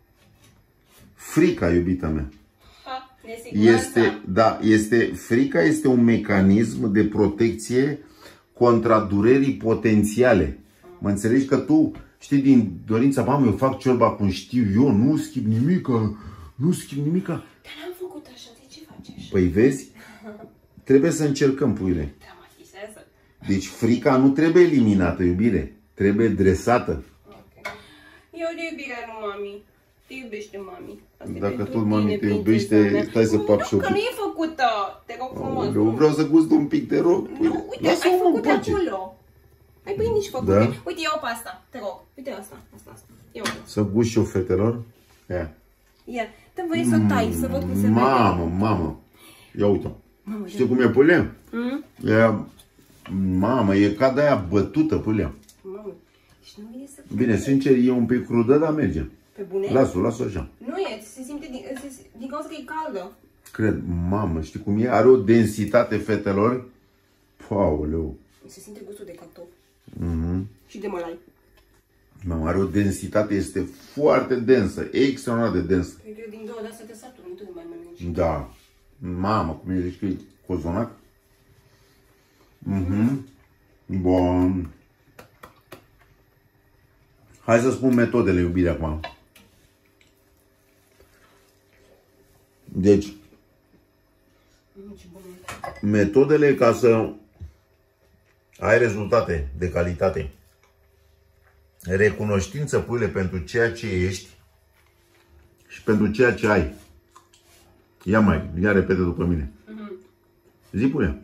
Frica, iubita mea. Ha, nesiguranța. Este, da, este, frica este un mecanism de protecție contra durerii potențiale. Mă înțelegi că tu știi din dorința, mamă, eu fac ciorba cum știu eu, nu schimb nimica, nu schimb nimica. Dar n-am făcut așa, de ce faci așa? Păi vezi? Trebuie să încercăm, puiule. Dramatizează. Deci frica nu trebuie eliminată, iubire. Trebuie dresată. Okay. Eu de iubirea lui mami. Te iubește mami. Asta e Dacă pentru tot mami te tine, iubește, prințesa mea. stai să pap și Nu, eu. că nu e făcută. Te rog frumos. Eu vreau să gust un pic, te rog. Nu, uite, Lasă-mă ai în făcut pace. acolo. Ai pâinici făcute. Da? Uite, iau pe asta, te rog. Uite asta, asta, asta. Ia uite. Să gust și eu, fetelor. Ia. Ia, te voi să tai, să văd cum se vede. Mamă, mamă. Ia uite. Mamă, Știi cum e pâlea? Mm? E, mamă, e ca de aia bătută pâlea. Mamă, deci nu vine să... Bine, sincer, e un pic crudă, dar merge. Pe bune? Lasă-o, lasă-o așa. Nu e, se simte din, se, din cauza că e caldă. Cred, mamă, știi cum e? Are o densitate, fetelor. Paoleu. Se simte gustul de cartof. Mhm. Și de mălai. Mamă, are o densitate, este foarte densă, extraordinar de densă. Cred că din două de astea te saturi, nu te mai mănânci. Da. Mamă, cum e, zici că e cozonac? Mhm. Bun. Hai să spun metodele, iubire, acum. Deci, Mm, ce bun e. metodele ca să ai rezultate de calitate. Recunoștință, puiule, pentru ceea ce ești și pentru ceea ce ai. Ia mai, ia repete după mine. Mm-hmm. Zi, puiule.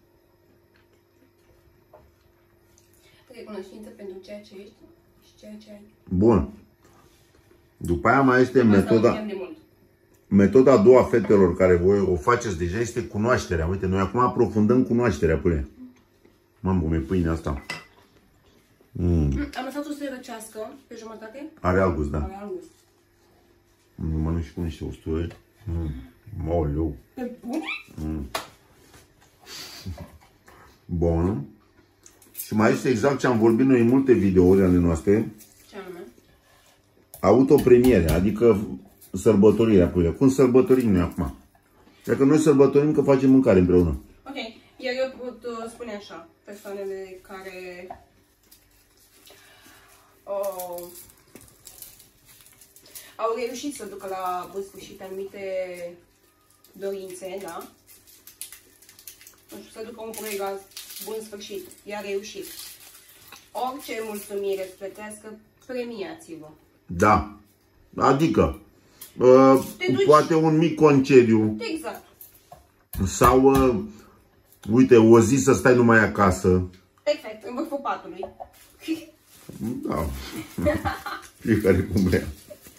Recunoștință pentru ceea ce ești și ceea ce ai. Bun. După aia mai este metoda, de mult. metoda a doua, fetelor, care voi o faceți deja, este cunoașterea. Uite, noi acum aprofundăm cunoașterea, puiule. Mamă, cum e pâinea asta. Mm. Am lăsat-o să se răcească pe jumătate. Are alt gust, da. Are alt gust. Nu mănânc și cu niște usturoi. Mm. Moleu. Pe bune? Mm. Bun. Și mai este exact ce am vorbit noi în multe videouri ale noastre. Ce anume? Autopremiere, adică sărbătorirea, puile. Cum sărbătorim noi acum? Dacă noi sărbătorim că facem mâncare împreună. Ok, iar eu pot uh, spune așa, persoanele care uh, au reușit să ducă la bun sfârșit anumite dorințe, da? Nu știu, să ducă un proiect la bun sfârșit, i-a reușit. Orice mulțumire îți plătească, premiați-vă. Da. Adică, uh, poate un mic concediu. Exact. Sau, uh, uite, o zi să stai numai acasă. Perfect, în vârful patului. Da. Fiecare cum vrea.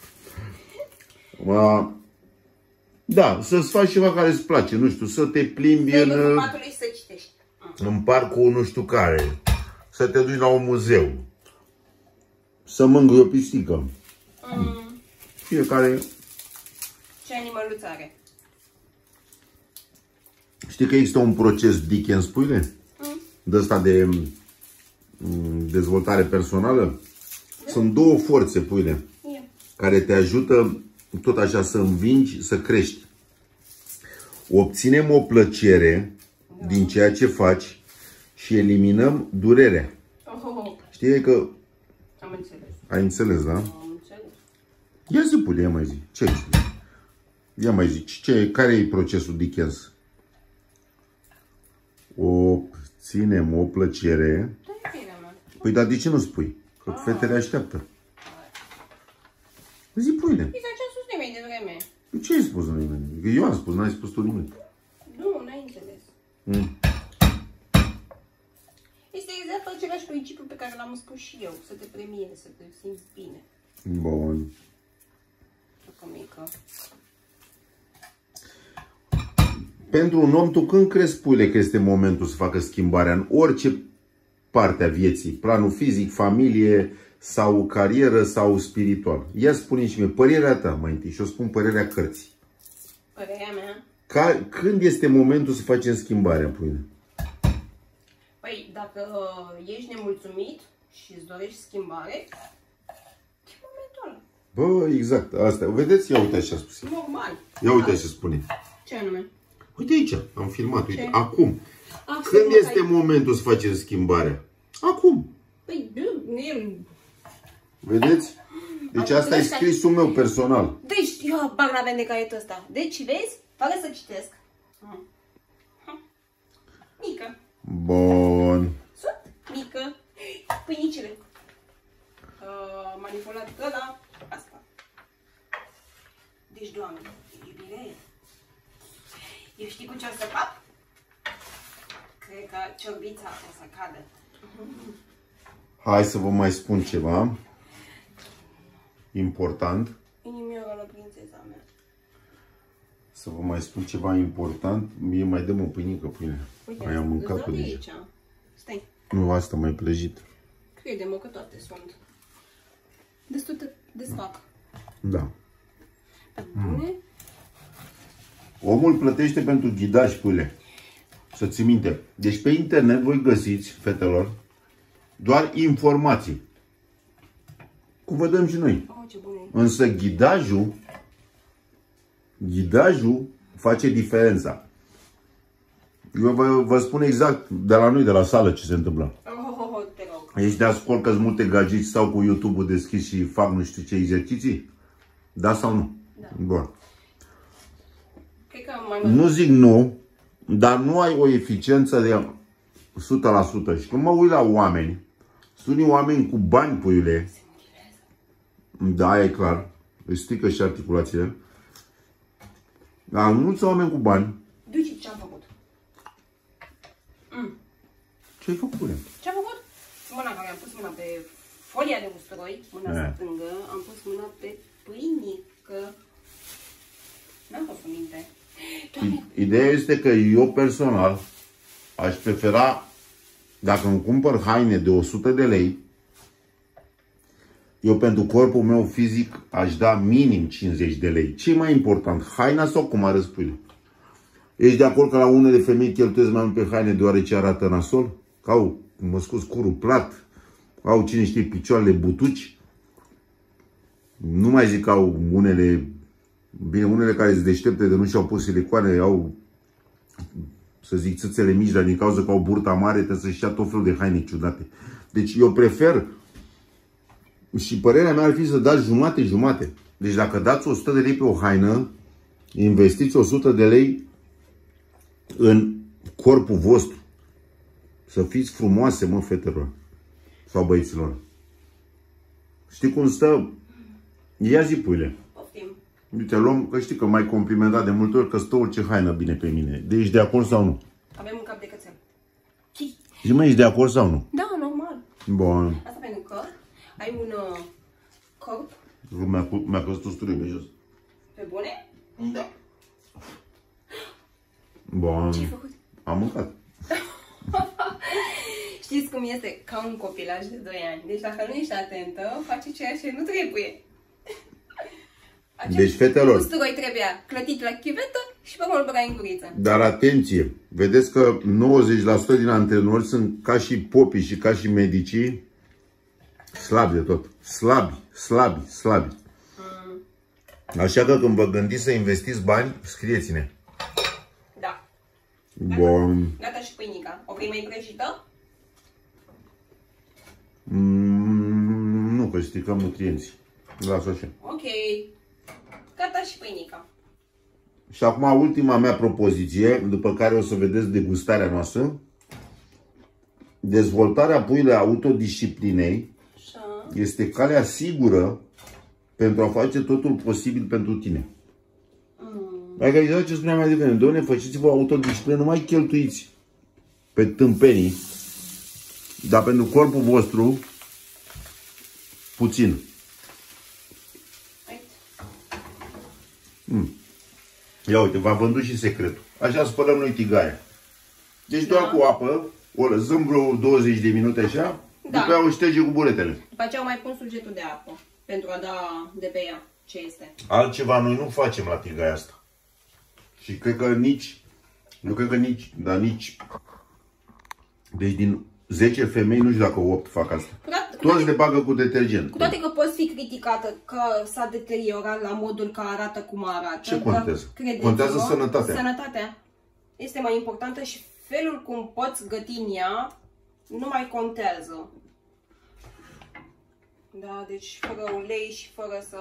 Uh, da, să-ți faci ceva care îți place, nu știu, să te plimbi în, în vârful patului să citești. în parcul nu știu care, să te duci la un muzeu, să mângâi o pisică. Mm. Fiecare... Ce animăluț are? Știi că există un proces Dickens, puile? Mm. De ăsta de mm, dezvoltare personală? Da. Sunt două forțe, puile, Yeah. care te ajută tot așa să învingi, să crești. Obținem o plăcere da. din ceea ce faci și eliminăm durerea. Oh, oh, oh. Știi că... Am înțeles. Ai înțeles, da? Am înțeles. Ia zi, pule, ia mai zi. Ce ai spus? Ia mai zi. Ce, care e procesul Dickens? Obținem o plăcere. Păi, dar de ce nu spui? Că ah. fetele așteaptă. Zi, puine. Păi, ce am spus nimeni de vreme? Ce ai spus nimeni? Că eu am spus, n-ai spus tu nimic. Nu, n-ai înțeles. Mm. Este exact același principiu pe care l-am spus și eu. Să te premie, să te simți bine. Bun. Mică. Pentru un om, tu când crezi, puile, că este momentul să facă schimbarea în orice parte a vieții? Planul fizic, familie sau carieră sau spiritual? Ia spune și mie, părerea ta mai întâi și o spun părerea cărții. Părerea mea? Ca, când este momentul să facem schimbarea, puile? Păi, dacă uh, ești nemulțumit și îți dorești schimbare, e momentul ăla. Bă, exact, asta. Vedeți? Ia uite așa spus. Normal. Ia uite așa spune. Ce anume? Uite aici, am filmat, uite, ce? acum. A, când este ai... momentul să facem schimbarea? Acum. Păi, el... Vedeți? Deci asta e scrisul meu personal. Deci, eu bag la vende caietul ăsta. Deci, vezi? Fără să citesc. Mică. Bun. Sunt mică. Pâinicile. Uh, manipulat ăla. Asta. Deci, Doamne, iubire. Eu știi cu ce o să fac? Cred că ciorbița o să cadă. Hai să vă mai spun ceva important. Inimioara la prințesa mea. Să vă mai spun ceva important. Mie mai dăm o pâinică, pâine. Mai am mâncat-o deja. Aici. Stai. Nu, asta mai plăjit. Crede-mă că toate sunt. Destul de desfac. Da. Pe bune? Mm. Omul plătește pentru ghidaj, pâine. Să ții minte. Deci pe internet voi găsiți, fetelor, doar informații. Cum vă dăm și noi. Oh, ce bune. Însă ghidajul, ghidajul face diferența. Eu vă, vă spun exact de la noi, de la sală, ce se întâmplă. Oh, oh, oh, te rog. Ești de ascult că-s multe gagici stau cu YouTube-ul deschis și fac nu știu ce exerciții? Da sau nu? Da. Bun. Cred că mai mult. Nu zic nu, dar nu ai o eficiență de o sută la sută. Și când mă uit la oameni, sunt oameni cu bani, puiule. Da, e clar. Își strică și articulațiile. Dar mulți oameni cu bani. Duci ce am făcut. Mm. Ce ai făcut, puiule? Ce am făcut? Mâna care am pus mâna pe folia de usturoi, mâna e. stângă, am pus mâna pe pâinică. N-am fost cu minte. Doamne. Ideea este că eu personal aș prefera, dacă îmi cumpăr haine de o sută de lei, eu pentru corpul meu fizic aș da minim cincizeci de lei. Ce e mai important? Haina sau cum arăți, puiule? Ești de acord că la unele femei cheltuiesc mai mult pe haine deoarece arată nasol? că au, mă scuz, curul plat, au cine știe picioarele butuci. Nu mai zic că au unele, bine, unele care se deștepte de nu și-au pus silicoane, au, să zic, țâțele mici, dar din cauza că au burta mare, trebuie să-și ia tot felul de haine ciudate. Deci eu prefer, și părerea mea ar fi să dați jumate-jumate. Deci dacă dați o sută de lei pe o haină, investiți o sută de lei în corpul vostru. Să fiți frumoase, mă, fetelor. Sau băieților. Știi cum stă? Ia zi, puile. Poftim. Uite, luăm, că știi că m-ai complimentat de multe ori că stă orice haină bine pe mine. De ești de acord sau nu? Avem un cap de cățel. Chi. Și mai ești de acord sau nu? Da, normal. Bun. Asta pentru că ai un uh, corp. Mi-a, mi-a căzut usturii pe jos. Pe bune? Da. Bun. Ce ai făcut? Am mâncat. Știți cum este? Ca un copilaj de doi ani. Deci dacă nu ești atentă, face ceea ce nu trebuie. Acest Deci, fetelor, usturoi trebuia clătit la chivetă și pe urmă îl băgai în guriță. dar atenție, vedeți că nouăzeci la sută din antrenori sunt ca și popii și ca și medicii slabi de tot. Slabi, slabi, slabi. Mm. Așa că când vă gândiți să investiți bani, scrieți-ne. Da. Bun. Gata și pâinica. O vrei mai prăjită? Mm, nu, că stricăm nutrienții. Lasă așa. Ok. Gata și pâinica. Și acum ultima mea propoziție, după care o să vedeți degustarea noastră. Dezvoltarea puiului autodisciplinei Așa. este calea sigură pentru a face totul posibil pentru tine. Mm. Adică exact ce spuneam mai devreme, doamne, faceți-vă autodisciplină, nu mai cheltuiți pe tâmpenii, dar pentru corpul vostru puțin. Mm. Ia uite, v-am vândut și secretul. Așa spălăm noi tigaia. Deci doar Da. cu apă, o lăsăm vreo douăzeci de minute așa, Da. după aia o șterge cu buretele. După aceea o mai pun sugetul de apă pentru a da de pe ea ce este. Altceva noi nu facem la tigaia asta. Și cred că nici, nu cred că nici, dar nici, deci din zece femei, nu știu dacă opt fac asta. Cu toate, cu Toți toate, le bagă cu detergent. cu toate că poți fi criticată că s-a deteriorat la modul că arată cum arată. Ce contează? Credeți-mă, Contează sănătatea. Sănătatea este mai importantă și felul cum poți găti în ea nu mai contează. Da, deci fără ulei și fără să...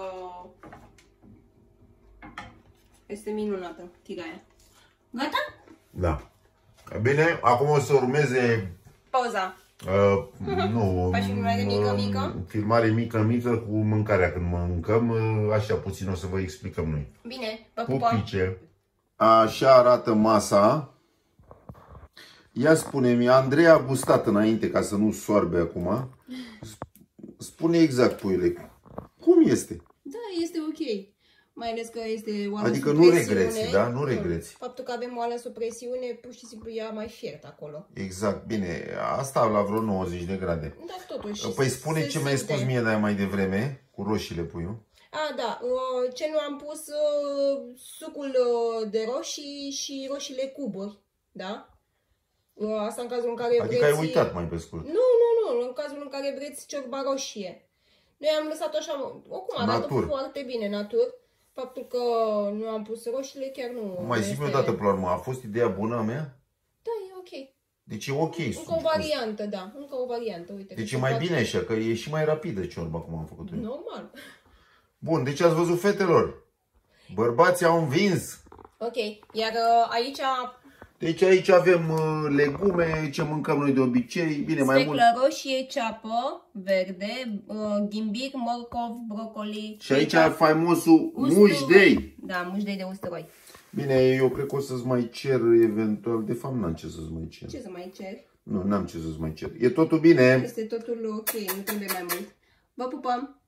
Este minunată tigaia. Gata? Da. Bine, acum o să urmeze Pauza. Uh, nu, Faci filmare mică, mică? Filmare mică, mică cu mâncarea. Când mâncăm, așa puțin o să vă explicăm noi. Bine, vă pupăm. Pupice. Așa arată masa. Ia spune-mi, Andrei a gustat înainte ca să nu soarbe acum. Spune exact, puiule, cum este? Da, este ok. Mai ales că este oală Adică sub nu presiune. regreți, da? Nu regreți. Faptul că avem oală sub presiune, pur și simplu ea mai fiert acolo. Exact, bine. Asta la vreo nouăzeci de grade. Da, totuși. Păi spune se ce mi-ai simte. spus mie de mai devreme, cu roșiile puiul. A, da, uh, ce nu am pus uh, sucul uh, de roșii și roșiile cuburi, da? Uh, Asta în cazul în care Adică vreți... ai uitat mai pe scurt. Nu, nu, nu, în cazul în care vreți ciorba roșie. Noi am lăsat așa, oricum arată Natur. foarte bine, natur. Faptul că nu am pus roșiile chiar nu... Mai nu zi-mi este- o dată, până la urmă, a fost ideea bună a mea? Da, e ok. Deci e ok. Încă o variantă, da, încă o variantă, uite. Deci e mai bine așa, că e și mai rapidă ciorba cum am făcut eu. Normal. Bun, deci ați văzut, fetelor. Bărbații au învins. Ok, iar uh, aici Deci aici avem uh, legume, ce mâncăm noi de obicei. Bine, mai mult. speclă roșie, ceapă, verde, uh, ghimbir, morcov, brocoli. Și aici faimosul usturoi. mușdei. Da, mușdei de usturoi. Bine, eu cred că o să-ți mai cer eventual. De fapt, n-am ce să-ți mai cer. Ce să mai cer? Nu, n-am ce să-ți mai cer. E totul bine. Este totul ok, nu trebuie mai mult. Vă pupăm!